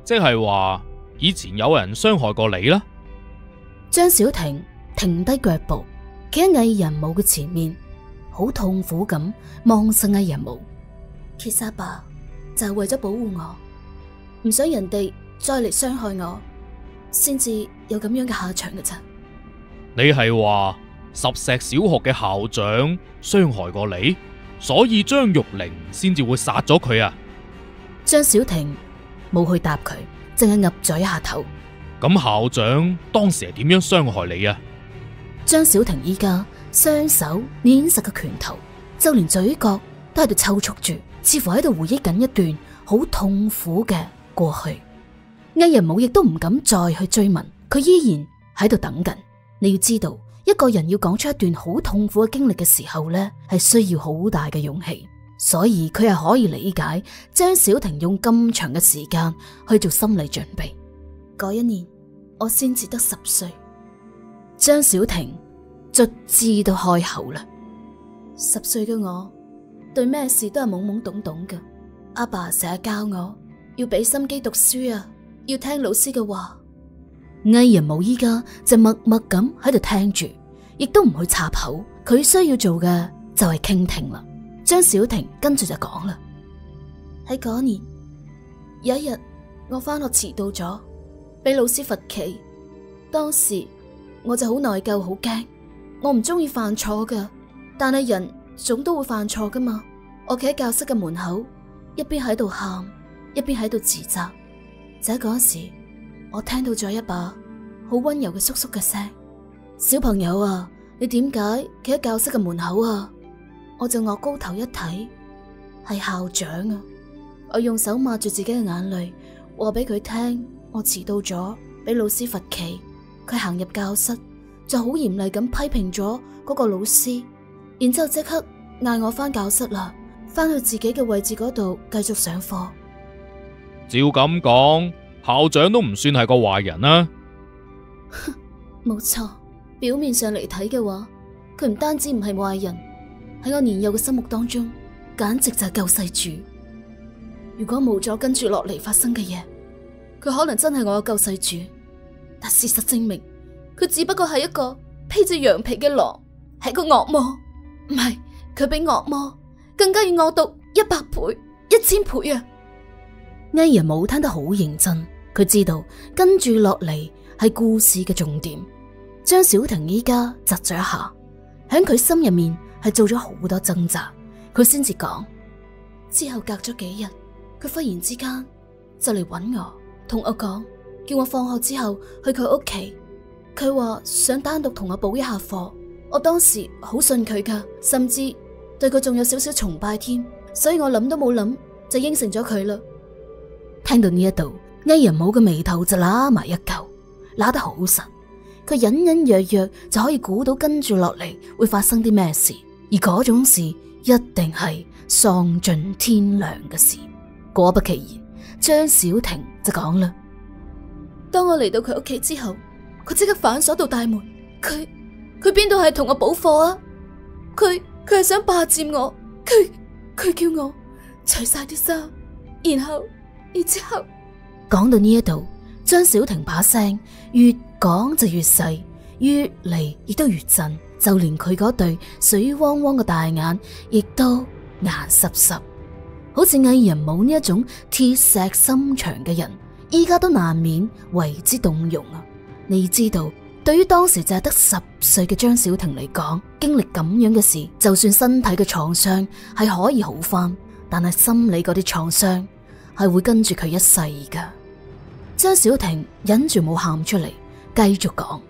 即係話以前有人傷害過你啦。 張小婷停低腳步，企喺魏仁武嘅前面，好痛苦咁望實魏仁武。其實阿爸就係為咗保護我，唔想人哋再嚟傷害我，先至有咁樣嘅下場嘅咋。 你係話十石小學嘅校長傷害過你，所以張玉玲先至會殺咗佢啊？ 張小婷冇去答佢，淨係岌咗一下頭。 咁校長當時係點樣傷害你啊？ 張小婷依家雙手捏實個拳頭，就連嘴角都喺度抽搐住，似乎喺度回憶緊一段好痛苦嘅過去。魏仁武亦都唔敢再去追問，佢依然喺度等緊。你要知道，一個人要講出一段好痛苦嘅經歷嘅時候呢，係需要好大嘅勇氣，所以佢係可以理解張小婷用咁長嘅時間去做心理準備。嗰一年我先至得10歲，張小婷卒之都開口啦。10歲嘅我對咩事都係懵懵懂懂嘅，阿爸成日教我要俾心機讀書啊，要聽老師嘅話。魏仁武依家就默默咁喺度聽住，亦都唔去插口，佢需要做嘅就係傾聽啦。張小婷跟住就講啦：喺嗰年有一日，我返學遲到咗，俾老師罰企。當時我就好內疚，好驚。我唔中意犯錯噶，但係人總都會犯錯噶嘛。我企喺教室嘅門口，一邊喺度喊，一邊喺度自責。就喺嗰時，我聽到咗一把好溫柔嘅叔叔嘅聲：小朋友啊，你點解企喺教室嘅門口啊？我就昂高頭一睇，係校長啊！我用手抹住自己嘅眼淚，話俾佢聽我遲到咗，俾老師罰企。佢行入教室就好嚴厲咁批評咗嗰個老師，然之後即刻嗌我翻教室啦，翻去自己嘅位置嗰度繼續上課。 照咁講，校長都唔算係個壞人啊。 冇錯，表面上嚟睇嘅話，佢唔單止唔係壞人，喺我年幼嘅心目當中，簡直就係救世主。如果冇咗跟住落嚟發生嘅嘢，佢可能真係我嘅救世主。但事實證明，佢只不過係一個披住羊皮嘅狼，係個惡魔。唔係，佢比惡魔更加要惡毒100倍、1000倍啊！魏仁武聽得好認真，佢知道跟住落嚟係故事嘅重點。張小婷依家窒咗一下，喺佢心入面係做咗好多掙扎，佢先至講。之後隔咗幾日，佢忽然之間就嚟揾我，同我講，叫我放學之後去佢屋企。佢話想單獨同我補一下課。我當時好信佢噶，甚至對佢仲有少少崇拜添，所以我諗都冇諗就應承咗佢啦。聽到呢一度，魏仁武嘅眉頭就揦埋一嚿，揦得好實。佢隱隱約約就可以估到跟住落嚟會發生啲咩事，而嗰種事一定係喪盡天良嘅事。果不其然，張小婷就講啦：當我嚟到佢屋企之後，佢即刻反鎖到大門。佢邊度係同我補課啊？佢係想霸佔我。佢叫我除晒啲衫，然後講到呢一度，張小婷把聲越講就越細，越嚟亦都越震，就連佢嗰對水汪汪嘅大眼亦都眼濕濕，好似魏仁武呢一種鐵石心腸嘅人，依家都難免為之動容啊！你知道，對於當時就係得10歲嘅張小婷嚟講，經歷咁樣嘅事，就算身體嘅創傷係可以好返，但係心理嗰啲創傷係會跟住佢一世噶。張小婷忍住冇喊出嚟，繼續講。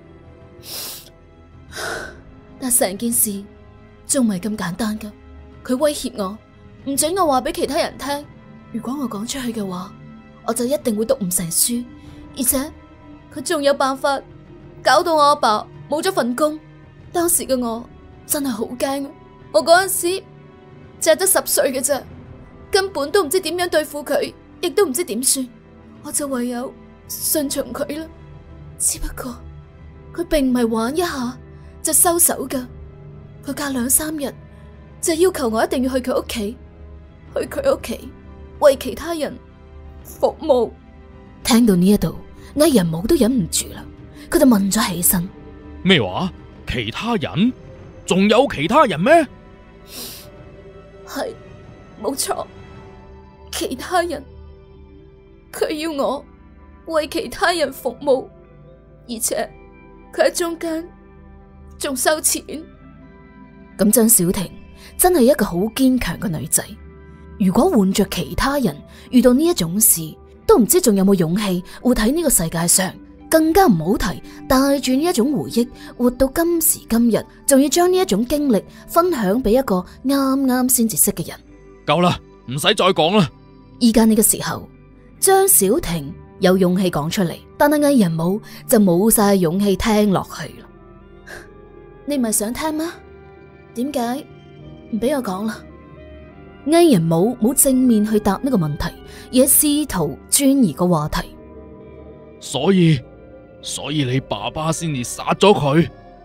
但成件事仲唔係咁簡單噶。佢威脅我，唔准我話俾其他人聽。如果我講出去嘅話，我就一定會讀唔成書，而且佢仲有辦法搞到我阿爸冇咗份工。當時嘅我真係好驚，我嗰陣時淨係得10歲嘅啫，根本都唔知點樣對付佢，亦都唔知點算，我就唯有順從佢啦。只不過佢並唔係玩一下就收手噶，佢隔2-3日就要求我一定要去佢屋企，為其他人服務。 聽到呢一度，魏仁武都忍唔住啦，佢就問咗起身： 咩話？其他人？仲有其他人咩？ 係，冇錯，其他人，佢要我為其他人服務，而且佢喺中間仲收錢。咁張小婷真係一個好堅強嘅女仔，如果換着其他人遇到呢一種事，都唔知仲有冇勇氣活喺呢個世界上，更加唔好提帶住呢一種回憶活到今時今日，仲要將呢一種經歷分享俾一個啱啱先至識嘅人。 夠啦，唔使再講啦。 依家呢個時候，張小婷有勇氣講出嚟，但係魏仁武就冇晒勇氣聽落去啦。你唔係想聽咩？點解唔俾我講啦？魏仁武冇正面去答呢個問題，而係試圖轉移個話題。 所以你爸爸先至殺咗佢。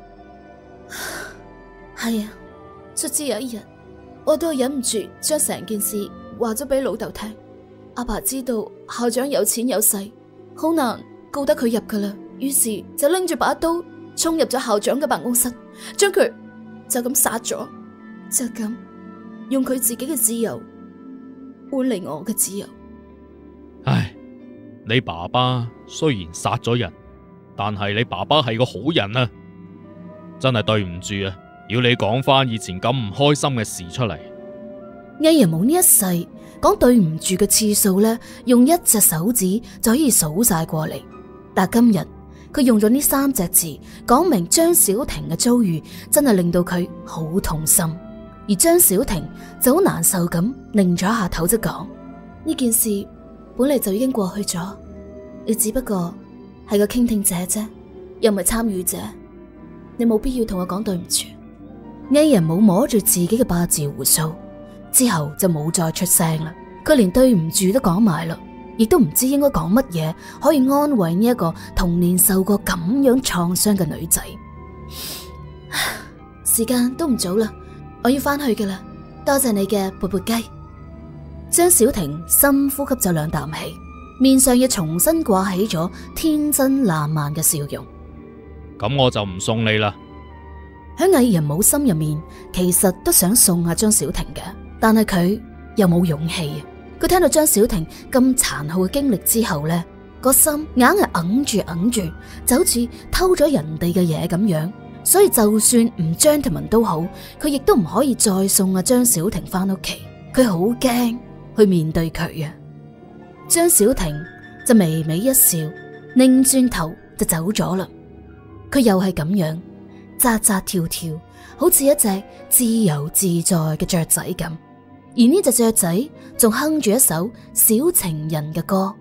係啊，卒之有一日，我都忍唔住將成件事話咗俾老豆聽。阿爸知道校長有錢有勢，好難告得佢入噶啦，於是就拎住把刀衝入咗校長嘅辦公室，將佢就咁殺咗，就咁用佢自己嘅自由換嚟我嘅自由。 唉，你爸爸雖然殺咗人，但係你爸爸係個好人啊！真係對唔住啊，要你講翻以前咁唔開心嘅事出嚟。 魏仁武呢一世講對唔住嘅次數呢，用一隻手指就可以數晒過嚟。但今日佢用咗呢3隻字講明張小婷嘅遭遇，真係令到佢好痛心。而張小婷就好難受咁擰咗下頭，就講：呢件事本嚟就已經過去咗，你只不過係個傾聽者啫，又唔係參與者，你冇必要同我講對唔住。魏仁武摸住自己嘅霸字鬍鬚之後就冇再出聲啦，佢連對唔住都講埋啦，亦都唔知應該講乜嘢可以安慰呢一個童年受過咁樣創傷嘅女仔。時間都唔早啦，我要翻去噶啦，多謝你嘅缽缽雞。張小婷深呼吸咗2啖氣，面上亦重新掛起咗天真爛漫嘅笑容。 咁我就唔送你啦。 喺魏仁武心入面，其實都想送下張小婷嘅，但係佢又冇勇氣啊！佢聽到張小婷咁殘酷嘅經歷之後呢，個心硬係揞住，就好似偷咗人哋嘅嘢咁樣。所以就算唔 gentleman 都好，佢亦都唔可以再送阿張小婷翻屋企。佢好驚去面對佢啊！張小婷就微微一笑，擰轉頭就走咗啦。佢又係咁樣扎扎跳跳，好似一隻自由自在嘅雀仔咁。而呢隻雀仔仲哼住一首小情人嘅歌。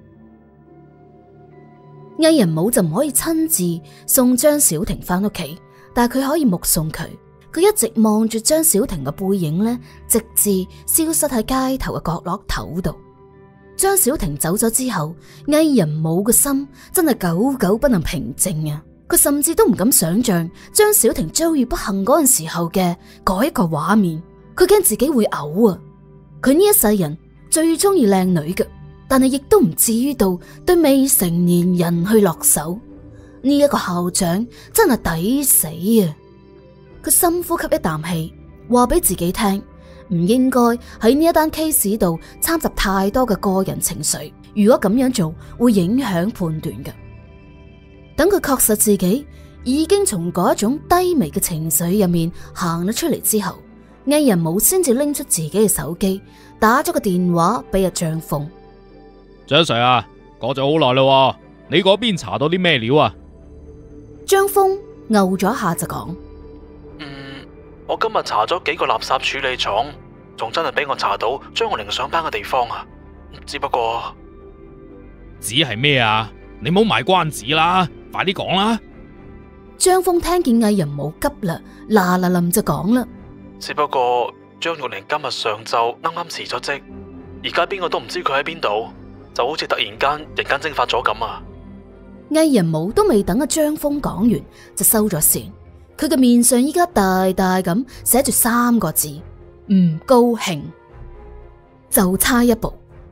魏仁武就唔可以親自送張小婷翻屋企，但係佢可以目送佢。佢一直望住張小婷嘅背影呢，直至消失喺街頭嘅角落頭度。張小婷走咗之後，魏仁武嘅心真係久久不能平靜啊！佢甚至都唔敢想象張小婷遭遇不幸嗰陣時候嘅嗰一個畫面，佢驚自己會嘔啊！佢呢一世人最中意靚女嘅，但係亦都唔至於到對未成年人去落手。呢一個校長真係抵死啊！佢深呼吸一啖氣，話俾自己聽，唔應該喺呢一單 case 度參雜太多嘅個人情緒。如果咁樣做，會影響判斷嘅。等佢確實自己已經從嗰一種低微嘅情緒入面行咗出嚟之後，魏仁武先至拎出自己嘅手機，打咗個電話俾阿張峰。 張 Sir 啊，過咗好耐啦，你嗰邊查到啲咩料啊？ 張峰嘔咗一下就講： 我今日查咗幾個垃圾處理廠，仲真係俾我查到張玉玲上班嘅地方啊！只不過指係咩啊？你唔好賣關子啦，快啲講啦！ 張峰聽見魏仁武急啦，嗱嗱冧就講啦： 只不過張玉玲今日上晝啱啱辭咗職，而家邊個都唔知佢喺邊度，就好似突然間人間蒸發咗咁啊！ 魏仁武都未等阿張峰講完就收咗線，佢嘅面上依家大大咁寫住3個字：唔高興。就差一步，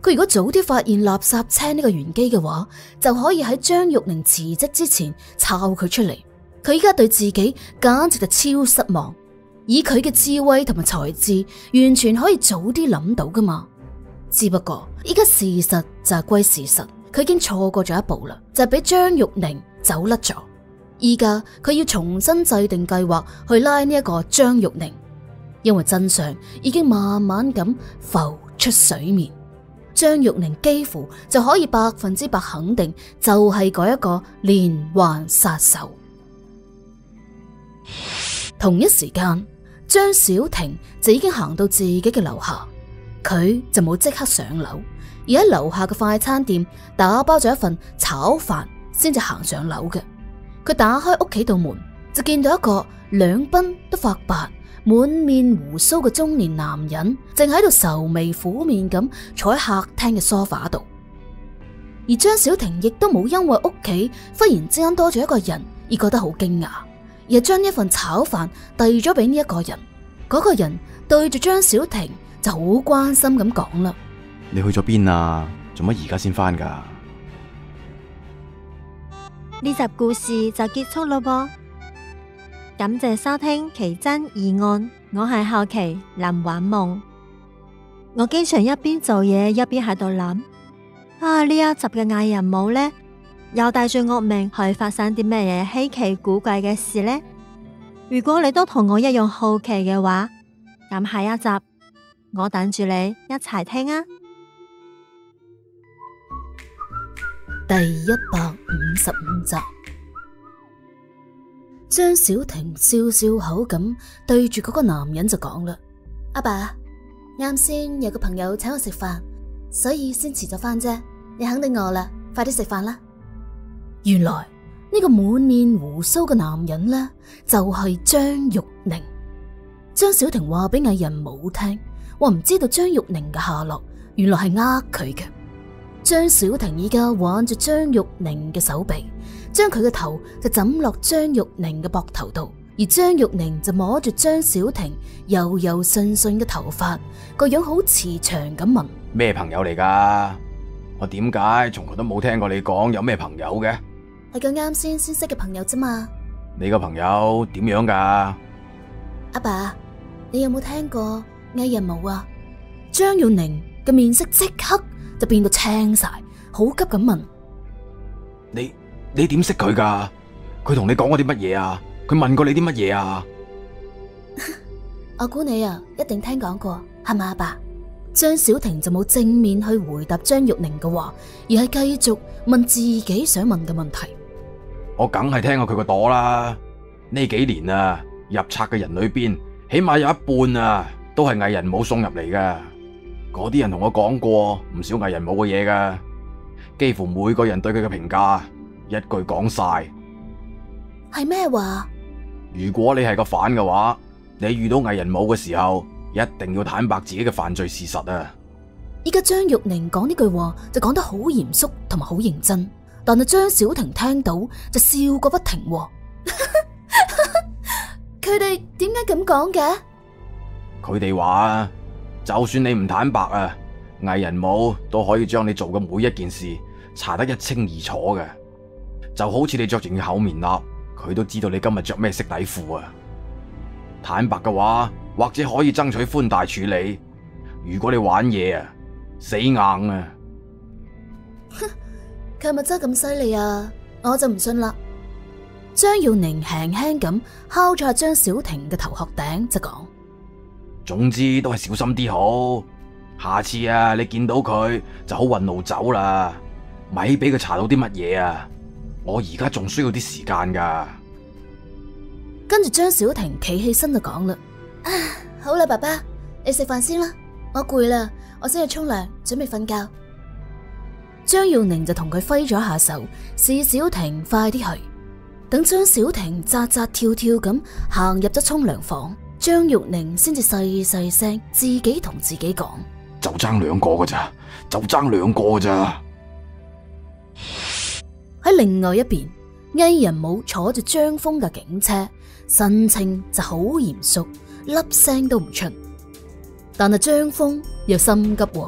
佢如果早啲發現垃圾車呢個玄機嘅話，就可以喺張玉寧辭職之前抄佢出嚟。佢依家對自己簡直就超失望，以佢嘅智慧同埋才智，完全可以早啲諗到噶嘛。只不過依家事實就係歸事實，佢已經錯過咗一步啦，就係俾張玉寧走甩咗。依家佢要重新制定計劃去拉呢一個張玉寧，因為真相已經慢慢咁浮出水面。張玉寧幾乎就可以100%肯定，就係嗰一個連環殺手。同一時間，張小婷就已經行到自己嘅樓下，佢就冇即刻上樓，而喺樓下嘅快餐店打包咗一份炒飯，先至行上樓嘅。佢打開屋企道門，就見到一個兩鬢都髮白、滿面鬍鬚嘅中年男人，正喺度愁眉苦面咁坐喺客廳嘅梳化度。而張小婷亦都冇因為屋企忽然之間多咗一個人而覺得好驚訝，而係將呢一份炒飯遞咗俾呢一個人。嗰個人對住張小婷就好關心咁講啦： 你去咗邊啊？做乜而家先翻噶？ 呢集故事就結束咯噃，感謝收聽《奇珍異案》，我係後期林婉夢。我經常一邊做嘢一邊喺度諗，呢一集嘅藝人舞呢，又帶住惡名去發生啲咩嘢稀奇古怪嘅事呢？如果你都同我一樣好奇嘅話，咁下一集我等住你一齊聽啊！ 第155集，張小婷笑笑口咁對住嗰個男人就講啦：阿爸，啱先有個朋友請我食飯，所以先遲咗翻啫。你肯定餓啦，快啲食飯啦。原來呢個滿面鬍鬚嘅男人呢，就係張玉寧。張小婷話俾藝人冇聽，話唔知道張玉寧嘅下落，原來係呃佢嘅。張小婷依家挽住張玉寧嘅手臂，將佢嘅頭就枕落張玉寧嘅膊頭度，而張玉寧就摸住張小婷柔柔順順嘅頭髮，個樣好慈祥咁問： 咩朋友嚟噶？我點解從來都冇聽過你講有咩朋友嘅？ 係個啱先識嘅朋友啫嘛。 你個朋友點樣噶？ 阿爸，你有冇聽過藝人舞啊？張玉寧嘅面色即刻就變到青晒，好急咁問： 你點識佢噶？佢同你講過啲乜嘢啊？佢問過你啲乜嘢啊？ 我估你啊，一定聽講過，係咪阿爸？張小婷就冇正面去回答張玉寧嘅話，而係繼續問自己想問嘅問題。 我梗係聽過佢個朵啦。呢幾年啊，入冊嘅人裏邊，起碼有一半啊，都係藝人舞送入嚟噶。嗰啲人同我講過唔少藝人舞嘅嘢噶，幾乎每個人對佢嘅評價一句講晒。 係咩話？ 如果你係個犯嘅話，你遇到藝人舞嘅時候，一定要坦白自己嘅犯罪事實啊！ 依家張玉寧講呢句話就講得好嚴肅同埋好認真，但係張小婷聽到就笑個不停。佢哋點解咁講嘅？ 佢哋話就算你唔坦白啊，藝人舞都可以將你做嘅每一件事查得一清二楚嘅。就好似你着住嘅厚棉衲，佢都知道你今日着咩色底褲啊！坦白嘅話，或者可以爭取寬大處理。如果你玩嘢啊，死硬啊！ 佢係咪真係咁犀利啊？我就唔信啦。張耀寧輕輕咁敲咗下張小婷嘅頭殼頂，就講： 總之都係小心啲好。下次啊，你見到佢就好運路走啦，咪俾佢查到啲乜嘢啊！我而家仲需要啲時間噶。 跟住張小婷企起身就講啦：好啦，爸爸，你食飯先啦，我攰啦，我先去沖涼，準備瞓覺。張耀寧就同佢揮咗下手，示小婷快啲去。等張小婷扎扎跳跳咁行入咗沖涼房，張玉寧先至細細聲自己同自己講： 就爭2個噶咋，就爭2個咋。 喺另外一邊，藝人舞坐住張峰嘅警車，神情就好嚴肅，粒聲都唔出。但係張峰又心急，佢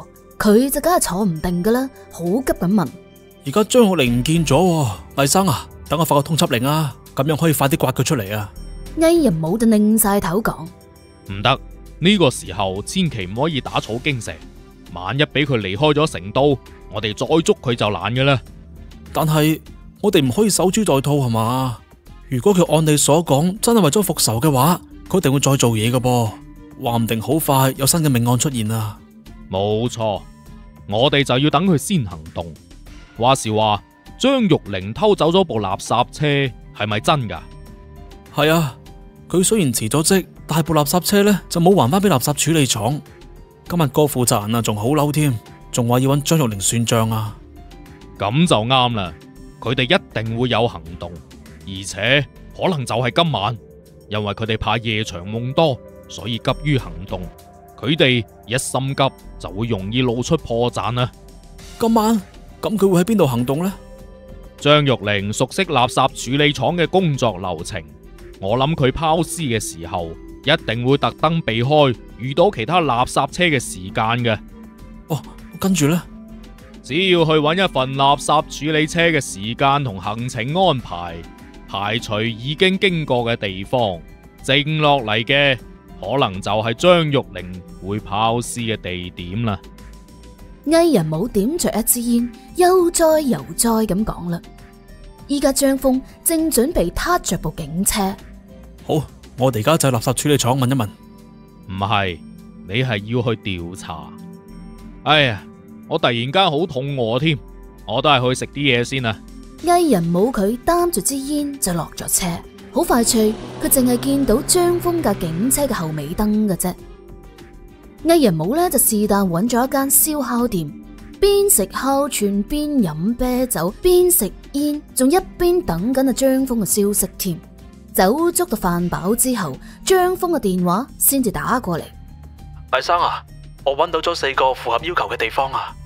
佢就梗係坐唔定噶啦，好急咁問： 而家張玉玲唔見咗喎，黎生啊，等我發個通緝令啊，咁樣可以快啲刮佢出嚟啊！ 魏仁武就擰晒頭講： 唔得，呢個時候千祈唔可以打草驚蛇，萬一俾佢離開咗成都，我哋再捉佢就難嘅啦。 但係我哋唔可以守株待兔係嘛？如果佢按你所講真係為咗復仇嘅話，佢一定會再做嘢㗎噃，話唔定好快有新嘅命案出現啊！ 冇錯，我哋就要等佢先行動。話時話，張玉玲偷走咗部垃圾車，係咪真㗎？ 係啊，佢雖然辭咗職，但係部垃圾車呢就冇還翻俾垃圾處理廠。今日個負責人啊仲好嬲添，仲話要揾張玉玲算賬啊！ 咁就啱啦，佢哋一定會有行動，而且可能就係今晚，因為佢哋怕夜長夢多，所以急於行動。佢哋一心急就會容易露出破綻啊！ 今晚咁佢會喺邊度行動呢？ 張玉玲熟悉垃圾處理廠嘅工作流程，我諗佢拋屍嘅時候一定會特登避開遇到其他垃圾車嘅時間嘅。 哦，跟住呢？ 只要去揾一份垃圾處理車嘅時間同行程安排，排除已經經過嘅地方，剩落嚟嘅可能就係張玉玲會拋屍嘅地點啦。 魏仁武點着一支煙，悠哉悠哉咁講啦。依家張峰正準備撻着部警車。 好，我哋而家就去垃圾處理廠問一問。 唔係，你係要去調查。哎呀，我突然間好肚餓添，我都係去食啲嘢先啦。 魏仁武佢擔住支煙就落咗車，好快脆，佢淨係見到張峰架警車嘅後尾燈嘅啫。魏仁武呢就是但揾咗一間燒烤店，邊食烤串邊飲啤酒邊食煙，仲一邊等緊阿張峰嘅消息添。酒足到飯飽之後，張峰嘅電話先至打過嚟。 黎生啊，我揾到咗4個符合要求嘅地方啊。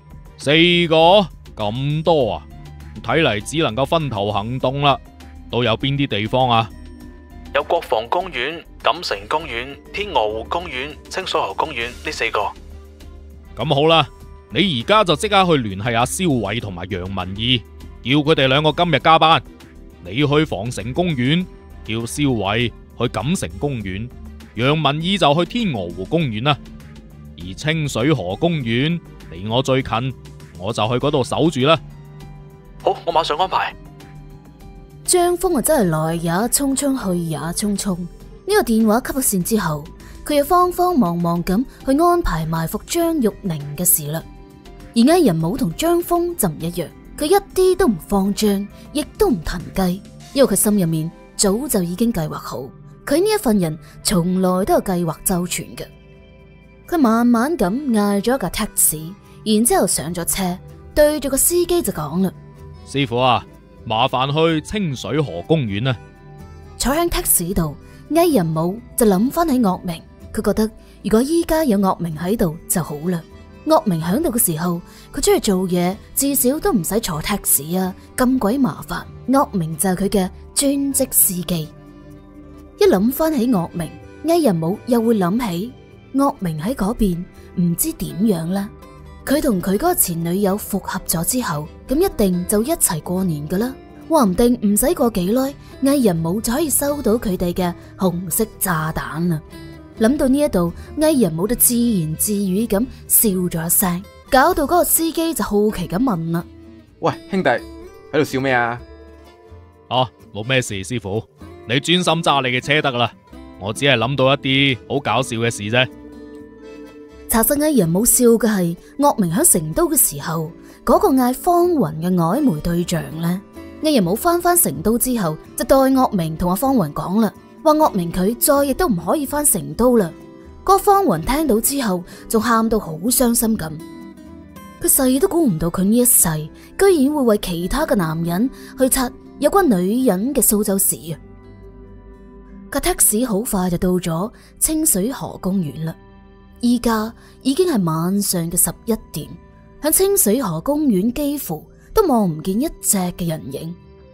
4個？咁多啊？睇嚟只能夠分頭行動啦。都有邊啲地方啊？ 有國防公園、錦城公園、天鵝湖公園、清水河公園呢4個。 咁好啦，你而家就即刻去聯繫阿蕭偉同埋楊文義，叫佢哋2個今日加班。你去防城公園，叫蕭偉去錦城公園，楊文義就去天鵝湖公園啦。而清水河公園離我最近，我就去嗰度守住啦。 好，我馬上安排。 張峰啊，真係來也匆匆，去也匆匆。呢個電話吸咗線之後，佢又慌慌忙忙咁去安排埋伏張玉玲嘅事啦。而魏仁武同張峰就唔一樣，佢一啲都唔慌張，亦都唔騰雞，因為佢心入面早就已經計劃好。佢呢一份人從來都有計劃周全嘅。佢慢慢咁嗌咗一架 taxi，然之後上咗車，對住個司機就講啦： 師傅啊，麻煩去清水河公園啊。 坐喺 taxi 度，魏仁武就諗翻起岳明，佢覺得如果依家有岳明喺度就好啦。岳明喺度嘅時候，佢出去做嘢至少都唔使坐 taxi 啊，咁鬼麻煩。岳明就係佢嘅專職司機。一諗翻起岳明，魏仁武又會諗起岳明喺嗰邊唔知點樣啦。佢同佢嗰個前女友復合咗之後，咁一定就一齊過年噶啦。話唔定唔使過幾耐，魏仁武就可以收到佢哋嘅紅色炸彈啦。諗到呢一度，魏仁武就自言自語咁笑咗一聲，搞到嗰個司機就好奇咁問啦： 喂，兄弟，喺度笑咩啊？ 啊，冇咩事，師傅，你專心揸你嘅車得啦。我只係諗到一啲好搞笑嘅事啫。 查實魏仁武笑嘅係岳明喺成都嘅時候，嗰個嗌方雲嘅曖昧對象呢。魏仁武翻成都之後，就代岳明同阿方雲講啦，話岳明佢再亦都唔可以翻成都啦。個方雲聽到之後，仲喊到好傷心咁。佢細都估唔到佢呢一世，居然會為其他嘅男人去拆有關女人嘅蘇州市啊！架 taxi 好快就到咗清水河公園啦。依家已經係晚上嘅11點，喺清水河公園幾乎都望唔見一隻嘅人影。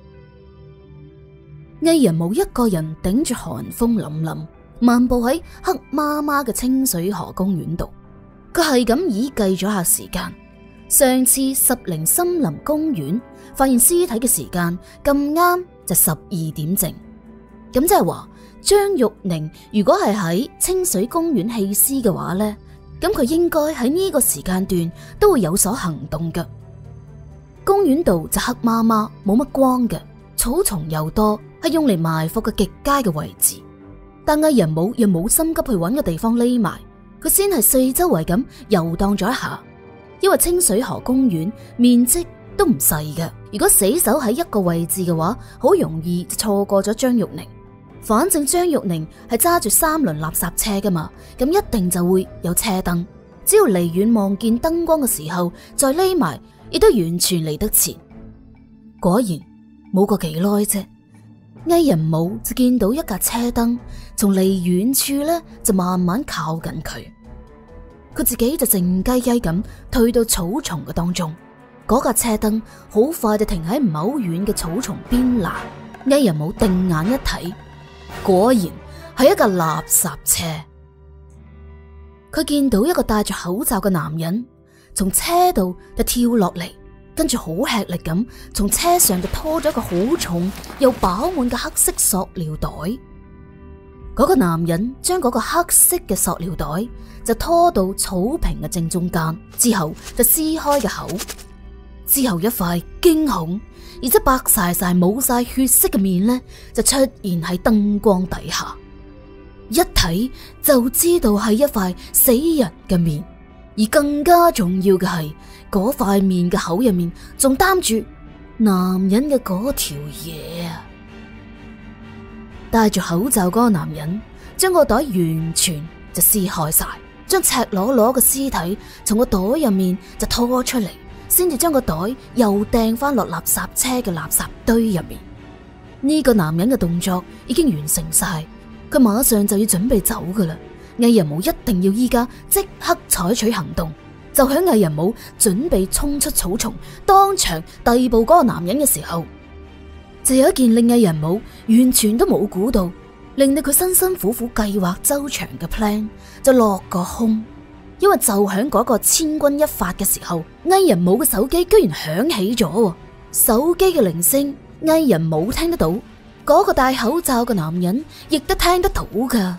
魏仁武一個人頂住寒風凜凜，漫步喺黑麻麻嘅清水河公園度。 佢係咁以計咗下時間，上次石林森林公園發現屍體嘅時間咁啱就12點正，咁即係話張玉寧如果係喺清水公園棄屍嘅話呢，咁佢應該喺呢個時間段都會有所行動㗎。公園度就黑麻麻冇乜光嘅，草叢又多，係用嚟埋伏嘅極佳嘅位置。但魏仁武又冇心急去揾個地方匿埋，佢先係四周圍咁遊蕩咗一下。因為清水河公園面積都唔細嘅，如果死守喺一個位置嘅話，好容易就錯過咗張玉寧。反正張玉寧係揸住3輪垃圾車噶嘛，咁一定就會有車燈，只要離遠望見燈光嘅時候再匿埋，亦都完全嚟得切。果然冇過幾耐啫，魏仁武就見到一架車燈從離遠處咧就慢慢靠近佢，佢自己就靜雞雞咁退到草叢嘅當中。嗰架車燈好快就停喺唔係好遠嘅草叢邊欄。魏仁武定眼一睇，果然係一架垃圾車。佢見到一個戴住口罩嘅男人從車度就跳落嚟，跟住好吃力咁從車上就拖咗一個好重又飽滿嘅黑色塑料袋。嗰個男人將嗰個黑色嘅塑料袋就拖到草坪嘅正中間，之後就撕開嘅口，之後一塊驚恐而且白晒冇晒血色嘅面呢，就出現喺燈光底下，一睇就知道係一塊死人嘅面。而更加重要嘅係，嗰塊面嘅口入面仲擔住男人嘅嗰條嘢啊！戴住口罩嗰個男人將個袋完全就撕開晒，將赤裸裸嘅屍體從個袋入面就拖出嚟，先至將個袋又掟翻落垃圾車嘅垃圾堆入面。呢個男人嘅動作已經完成晒，佢馬上就要準備走噶啦。魏仁武一定要依家即刻採取行動。就喺魏仁武準備衝出草叢，當場逮捕嗰個男人嘅時候，就有一件令魏仁武完全都冇估到，令到佢辛辛苦苦計劃周詳嘅 plan 就落個空。因為就喺嗰個千鈞一髮嘅時候，魏仁武嘅手機居然響起咗。手機嘅鈴聲，魏仁武聽得到，嗰個戴口罩嘅男人亦都聽得到噶。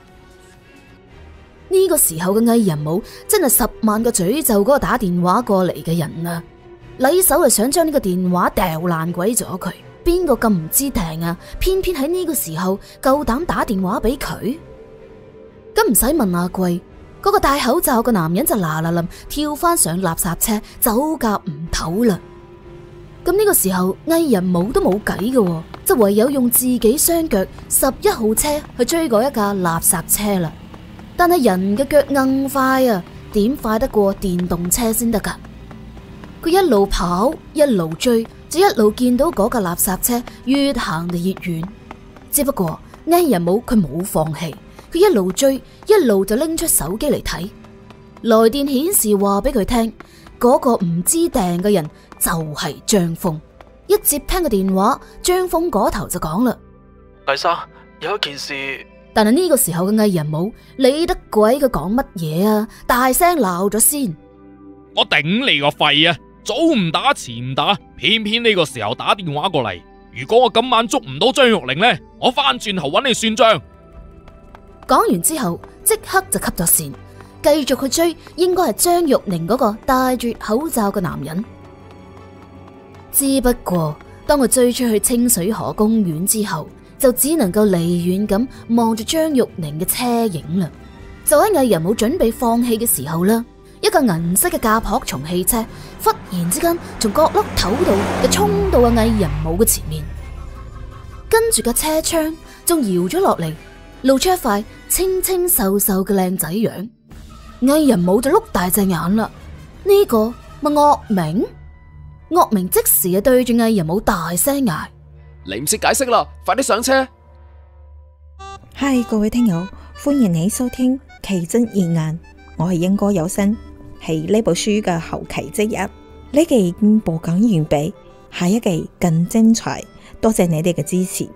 呢個時候嘅魏仁武真係10萬個詛咒嗰個打電話過嚟嘅人啊！禮手就想將呢個電話掉爛鬼咗佢，邊個咁唔知訂啊？偏偏喺呢個時候夠膽打電話俾佢，咁唔使問阿貴，嗰個戴口罩嘅男人就嗱嗱冧跳翻上垃圾車，走夾唔唞啦。咁呢個時候魏仁武都冇計嘅，就唯有用自己雙腳11號車去追嗰一架垃圾車啦。但係人嘅腳硬快啊，點快得過電動車先得噶？佢一路跑一路追，就一路見到嗰架垃圾車越行就越遠。只不過魏仁武佢冇放棄，佢一路追一路就拎出手機嚟睇，來電顯示話俾佢聽，嗰個唔知訂嘅人就係張峰。一接聽嘅電話，張峰嗰頭就講啦： 黎生，有一件事。 但係呢個時候嘅魏仁武理得鬼佢講乜嘢啊？大聲鬧咗先： 我頂你個肺啊！早唔打遲唔打，偏偏呢個時候打電話過嚟。如果我今晚捉唔到張玉玲呢，我翻轉頭揾你算賬。 講完之後，即刻就 cut 咗線，繼續去追應該係張玉玲嗰個戴住口罩嘅男人。只不過當佢追出去清水河公園之後，就只能夠離遠咁望住張玉玲嘅車影啦。就喺魏仁武準備放棄嘅時候啦，一架銀色嘅甲殼蟲汽車忽然之間從角落頭度就衝到魏仁武嘅前面，跟住架車窗仲搖咗落嚟，露出一塊清清秀秀嘅靚仔樣。魏仁武就碌大隻眼啦，呢個咪岳明？岳明即時就對住魏仁武大聲嗌： 你唔識解釋啦，快啲上車！ 嗨，各位聽友，歡迎你收聽奇珍異眼，我係英哥有聲，係呢部書嘅後期之一。呢期已經播講完畢，下一期更精彩，多謝你哋嘅支持。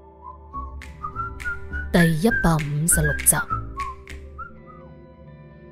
第156集，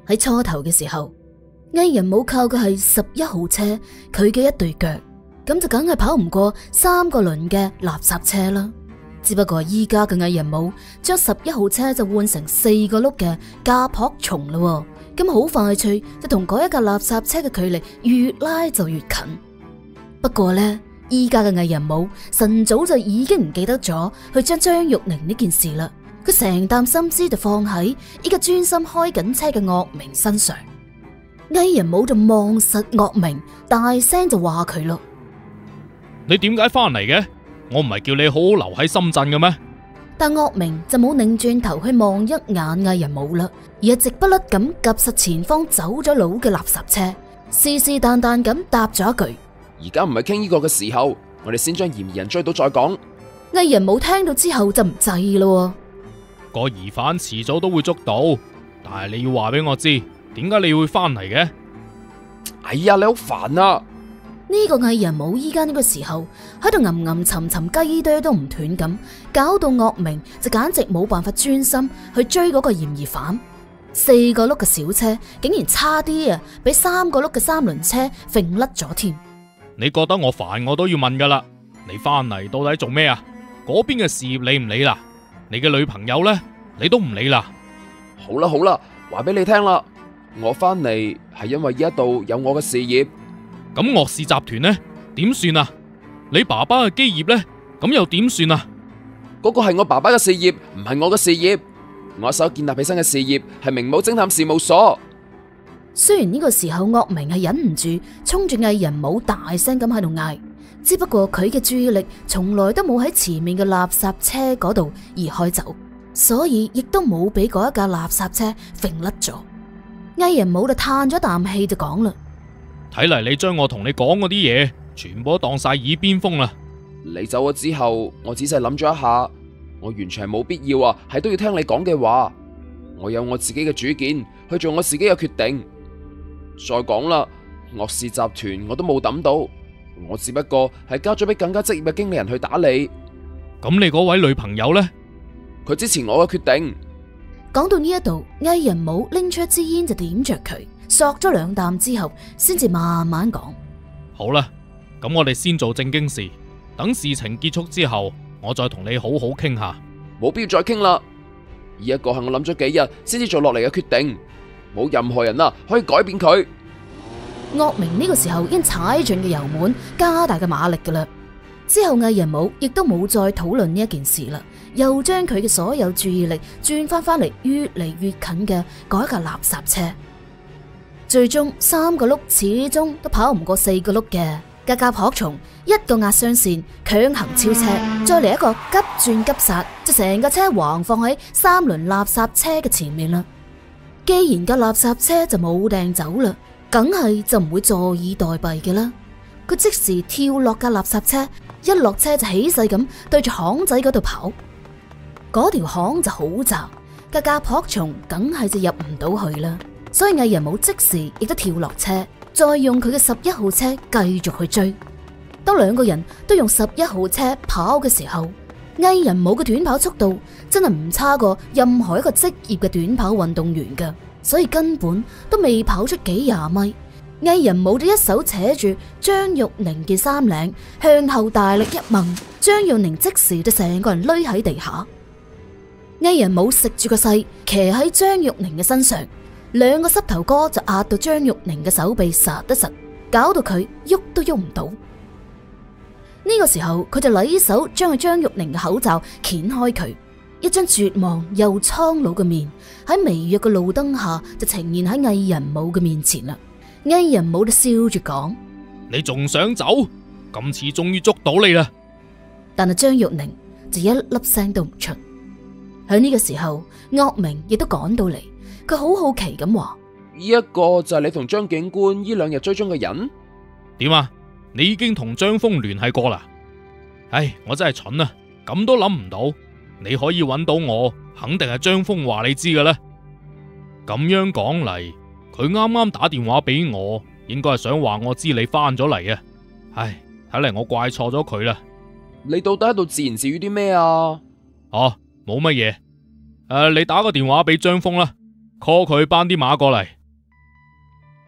喺初頭嘅時候，藝人舞靠嘅係11號車，佢嘅一對腳，咁就梗係跑唔過3個輪嘅垃圾車啦。只不過依家嘅藝人舞將11號車就換成4個轆嘅架庖蟲啦，咁好快脆就同嗰一架垃圾車嘅距離越拉就越近。不過呢，依家嘅藝人舞晨早就已經唔記得咗去將張玉寧呢件事啦，佢成擔心思就放喺依家專心開緊車嘅岳明身上。藝人舞就望實岳明，大聲就話佢咯： 你點解翻嚟嘅？我唔係叫你好好留喺深圳嘅咩？ 但岳明就冇擰轉頭去望一眼藝人舞啦，而係直不甩咁夾實前方走咗佬嘅垃圾車，是是但但咁答咗一句： 而家唔係傾呢個嘅時候，我哋先將嫌疑人追到再講。 藝人舞聽到之後就唔制咯， 個疑犯遲早都會捉到，但係你要話俾我知，點解你會翻嚟嘅？ 哎呀，你好煩啊！ 呢個藝人舞依家呢個時候喺度吟吟沉沉雞啄都唔斷咁，搞到岳明就簡直冇辦法專心去追嗰個嫌疑犯。4個轆嘅小車竟然差啲啊，俾3個轆嘅3輪車揈甩咗添。 你覺得我煩，我都要問噶啦。你翻嚟到底做咩啊？嗰邊嘅事業理唔理啦？你嘅女朋友呢？你都唔理啦？ 好啦好啦，話俾你聽啦，我翻嚟係因為呢一度有我嘅事業。 咁岳氏集團呢？點算啊？你爸爸嘅基業呢？咁又點算啊？ 嗰個係我爸爸嘅事業，唔係我嘅事業。我一手建立起身嘅事業係明武偵探事務所。 雖然呢個時候岳明係忍唔住衝住藝人舞大聲咁喺度嗌，只不過佢嘅注意力從來都冇喺前面嘅垃圾車嗰度移開走，所以亦都冇俾嗰一架垃圾車揈甩咗。藝人舞就嘆咗啖氣就講啦： 睇嚟你將我同你講嗰啲嘢全部都當晒耳邊風啦。 你走咗之後，我仔細諗咗一下，我完全係冇必要啊，係都要聽你講嘅話。我有我自己嘅主見，去做我自己嘅決定。再講啦，岳氏集團我都冇抌到，我只不過係交咗俾更加職業嘅經理人去打理。 咁你嗰位女朋友呢？ 佢支持我嘅決定。 講到呢一度，藝人舞拎出一支煙就點着佢，索咗2啖之後，先至慢慢講： 好啦，咁我哋先做正經事，等事情結束之後，我再同你好好傾下。 冇必要再傾啦，呢一個係我諗咗幾日先至做落嚟嘅決定，冇任何人可以改變佢。 岳明呢個時候已經踩盡嘅油門，加大嘅馬力噶啦。之後藝人舞亦都冇再討論呢一件事啦，又將佢嘅所有注意力轉翻嚟越嚟越近嘅嗰一架垃圾車。最終3個轆始終都跑唔過4個轆嘅架庖蟲，一個壓雙線強行超車，再嚟一個急轉急剎，就成架車橫放喺3輪垃圾車嘅前面啦。既然架垃圾車就冇掟走啦，梗係就唔會坐以待斃嘅啦。佢即時跳落架垃圾車，一落車就起勢咁對住巷仔嗰度跑。嗰條巷就好窄，架庖蟲梗係就入唔到去啦。所以藝人舞即時亦都跳落車，再用佢嘅11號車繼續去追。當2個人都用11號車跑嘅時候，藝人舞嘅短跑速度真係唔差過任何一個職業嘅短跑運動員噶，所以根本都未跑出幾廿米。藝人舞就一手扯住張玉寧嘅衫領，向後大力一掹，張玉寧即時就成個人攏喺地下。藝人舞食住個勢，騎喺張玉寧嘅身上，2個膝頭哥就壓到張玉寧嘅手臂實一實，搞到佢喐都喐唔到。呢個時候佢就禮手將佢張玉寧嘅口罩掀開佢，一張絕望又蒼老嘅面喺微弱嘅路燈下就呈現喺藝人舞嘅面前啦。藝人舞就笑住講： 你仲想走？今次終於捉到你啦！ 但係張玉寧就一粒聲都唔出。喺呢個時候，岳明亦都趕到嚟，佢好好奇咁話： 呢一個就係你同張警官呢2日追蹤嘅人？ 點啊？你已經同張峰聯繫過啦？唉，我真係蠢啊，咁都諗唔到，你可以揾到我，肯定係張峰話你知嘅啦。咁樣講嚟，佢啱啱打電話俾我，應該係想話我知你翻咗嚟啊！唉，睇嚟我怪錯咗佢啦。 你到底喺度自言自語啲咩啊？ 冇乜嘢。你打個電話俾張峰啦，call 佢搬啲馬過嚟，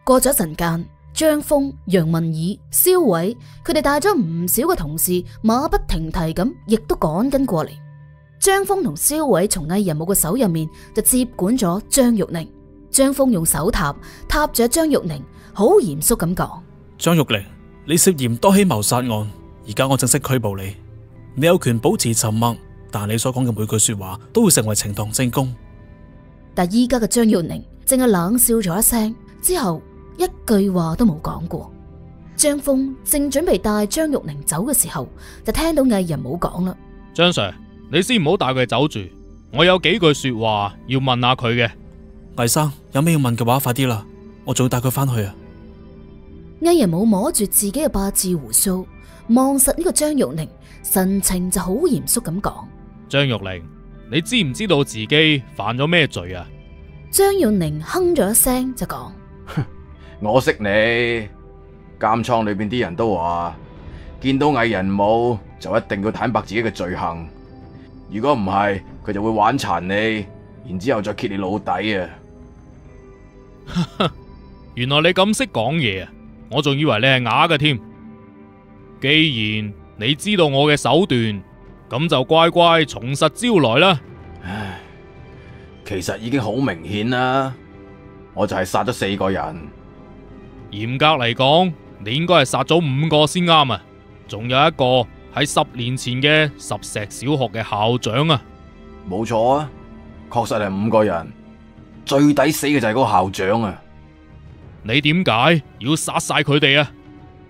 過咗一陣間，張峰、楊文爾、蕭偉佢哋帶咗唔少嘅同事，馬不停蹄咁，亦都趕緊過嚟。張峰同蕭偉從魏仁武嘅手入面就接管咗張玉寧。張峰用手塔住張玉寧，好嚴肅咁講： 張玉寧，你涉嫌多起謀殺案，而家我正式拘捕你。你有權保持沉默，但你所講嘅每句說話都會成為呈堂證供。 但依家嘅張玉寧淨係冷笑咗一聲，之後一句話都冇講過。張峰正準備帶張玉寧走嘅時候，就聽到魏仁武講啦： 張 Sir， 你先唔好帶佢走住，我有幾句說話要問下佢嘅。 魏生，有咩要問嘅話，快啲啦，我仲要帶佢翻去啊！ 魏仁武摸住自己嘅八字鬍鬚，望實呢個張玉寧，神情就好嚴肅咁講： 張玉寧，你知唔知道自己犯咗咩罪啊？ 張玉寧哼咗一聲就講： 我識你，監倉裏邊啲人都話，見到魏仁武就一定要坦白自己嘅罪行，如果唔係，佢就會玩殘你，然之後再揭你老底啊！ 原來你咁識講嘢啊！我仲以為你係啞嘅添。既然你知道我嘅手段，咁就乖乖從實招來啦。 唉，其實已經好明顯啦，我就係殺咗4個人。 嚴格嚟講，你應該係殺咗5個先啱啊！仲有一個係10年前嘅十石小學嘅校長啊！ 冇錯啊，確實係5個人，最抵死嘅就係嗰個校長啊！ 你點解要殺晒佢哋啊？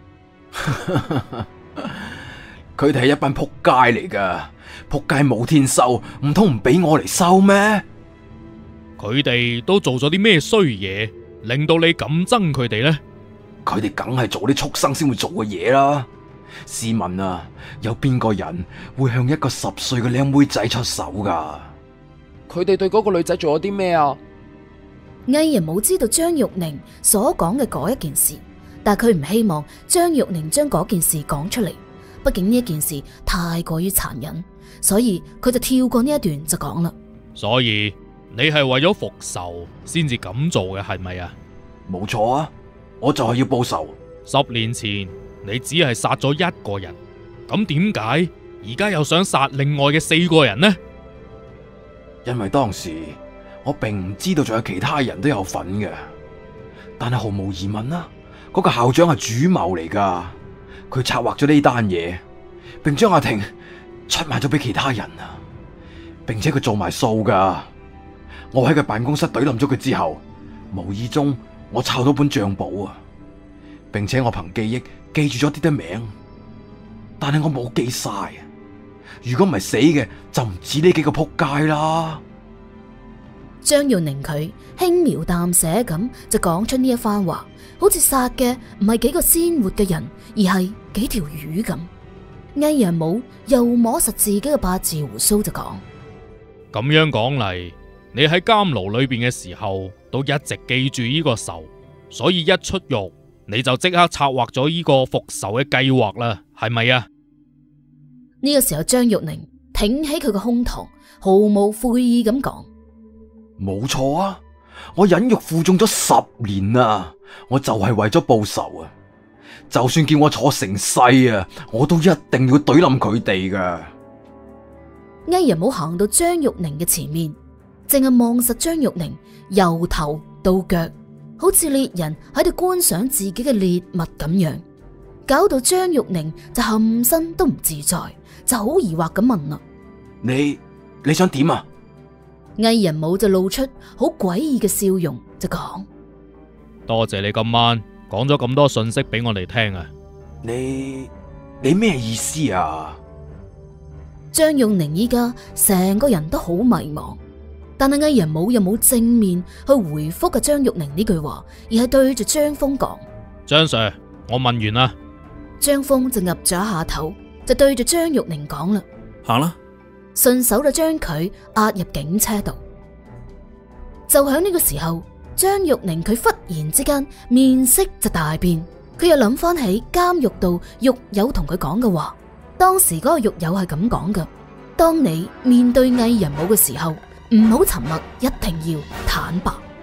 佢哋係一班仆街嚟噶，仆街冇天收，唔通唔俾我嚟收咩？ 佢哋都做咗啲咩衰嘢，令到你咁憎佢哋呢？ 佢哋梗係做啲畜生先會做嘅嘢啦！試問啊，有邊個人會向一個10歲嘅靚妹仔出手噶？ 佢哋對嗰個女仔做咗啲咩啊？ 魏仁武知道張玉寧所講嘅嗰一件事，但佢唔希望張玉寧將嗰件事講出嚟，畢竟呢一件事太過於殘忍，所以佢就跳過呢一段就講啦。 所以你係為咗復仇先至咁做嘅係咪啊？ 冇錯啊，我就係要報仇。 10年前你只係殺咗1個人，咁點解而家又想殺另外嘅4個人呢？ 因為當時我並唔知道仲有其他人都有份嘅，但係毫無疑問啦，嗰個校長係主謀嚟噶，佢策劃咗呢單嘢，並將阿婷出賣咗俾其他人啊，並且佢做埋數噶。我喺佢辦公室懟冧咗佢之後，無意中我抄到本賬簿啊，並且我憑記憶記住咗啲名，但係我冇記晒。如果唔係死嘅，就唔止呢幾個仆街啦。 張玉寧佢輕描淡寫咁就講出呢一番話，好似殺嘅唔係幾個鮮活嘅人，而係幾條魚咁。魏仁武又摸實自己嘅八字鬍鬚就講： 咁樣講嚟，你喺監牢裏邊嘅時候都一直記住呢個仇，所以一出獄你就即刻策劃咗呢個復仇嘅計劃啦，係咪啊？ 呢個時候張玉寧挺起佢個胸膛，毫無悔意咁講： 冇錯啊，我忍辱負重咗10年啊，我就係為咗報仇啊！就算叫我坐成世啊，我都一定要懟冧佢哋噶。 魏仁武行到張玉寧嘅前面，淨係望實張玉寧由頭到腳，好似獵人喺度觀賞自己嘅獵物咁樣，搞到張玉寧就冚身都唔自在，就好疑惑咁問啦： 你想點啊？ 魏仁武就露出好詭異嘅笑容，就講： 多謝你今晚講咗咁多信息俾我哋聽啊！ 你咩意思啊？ 張玉寧依家成個人都好迷茫，但係魏仁武又冇正面去回覆嘅張玉寧呢句話，而係對住張峰講： 張 Sir， 我問完啦。 張峰就岌咗一下頭，就對住張玉寧講啦： 行啦。 順手就將佢押入警車度。就喺呢個時候，張玉寧佢忽然之間面色就大變，佢又諗翻起監獄度獄友同佢講嘅話。當時嗰個獄友係咁講嘅：當你面對魏仁武嘅時候，唔好沉默，一定要坦白。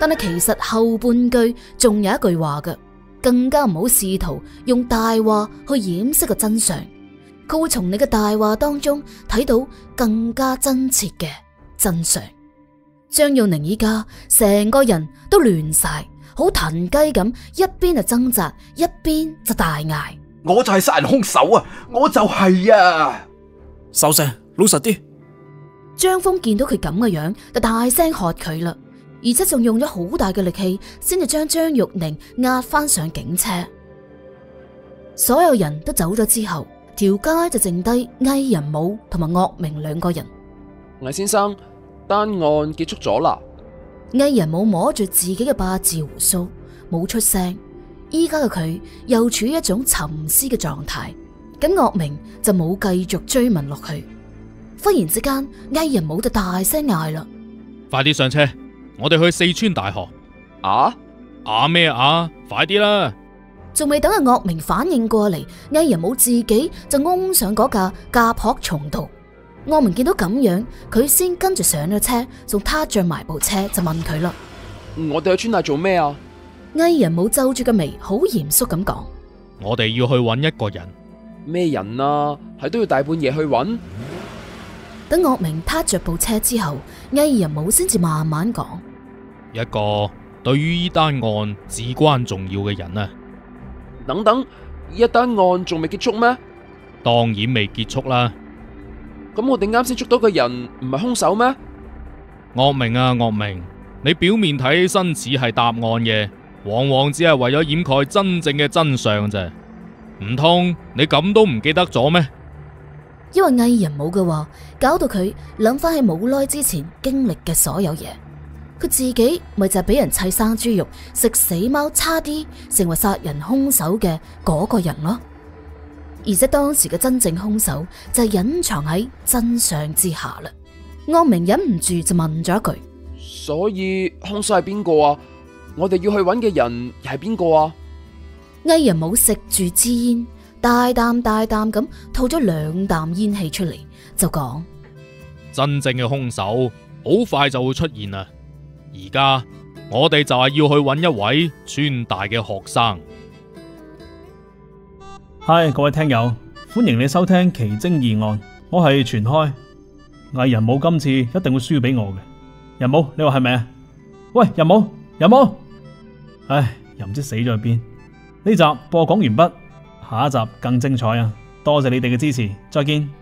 但係其實後半句仲有一句話嘅，更加唔好試圖用大話去掩飾個真相。佢會從你嘅大話當中睇到更加真切嘅真相。張玉寧依家成個人都亂晒，好騰雞咁，一邊就掙扎，一邊就大嗌： 我就係殺人兇手啊！我就係啊！ 收聲，老實啲。 張峰見到佢咁嘅樣，就大聲喝佢啦，而且仲用咗好大嘅力氣，先至將張玉寧押翻上警車。所有人都走咗之後，條街就剩低魏仁武同埋岳明兩個人。 魏先生，單案結束咗啦。 魏仁武摸住自己嘅八字鬍鬚，冇出聲。依家嘅佢又處於一種沉思嘅狀態，咁岳明就冇繼續追問落去。忽然之間，魏仁武就大聲嗌啦： 快啲上車，我哋去四川大學。 啊咩啊？快啲啦！ 仲未等阿岳明反應過嚟，魏仁武自己就擁上嗰架甲殼蟲道。岳明見到咁樣，佢先跟住上咗車，仲撻着埋部車就問佢啦： 我哋去川大做咩啊？ 魏仁武皺住個眉，好嚴肅咁講： 我哋要去揾一個人。 咩人啊？係都要大半夜去揾？ 等岳明撻着部車之後，魏仁武先至慢慢講： 一個對於呢單案至關重要嘅人啊！ 等等，一單案仲未結束咩？ 當然未結束啦。 咁我哋啱先捉到嘅人唔係兇手咩？ 岳明啊，岳明，你表面睇起身似係答案嘅，往往只係為咗掩蓋真正嘅真相啫。唔通你咁都唔記得咗咩？ 因為魏仁武嘅話，搞到佢諗翻起冇耐之前經歷嘅所有嘢。佢自己咪就係俾人砌生豬肉、食死貓，差啲成為殺人兇手嘅嗰個人咯。而且當時嘅真正兇手就係隱藏喺真相之下啦。岳明忍唔住就問咗一句： 所以兇手係邊個啊？我哋要去揾嘅人係邊個啊？ 魏仁武食住支煙，大啖咁吐咗2啖煙氣出嚟，就講： 真正嘅兇手好快就會出現啦。而家我哋就係要去揾一位川大嘅學生。 嗨，各位聽友，歡迎你收聽奇偵異案，我係全開。魏仁武今次一定會輸俾我嘅。仁武，你話係咪啊？喂，仁武，唉，又唔知死咗去邊。呢集播講完畢，下一集更精彩啊！多謝你哋嘅支持，再見。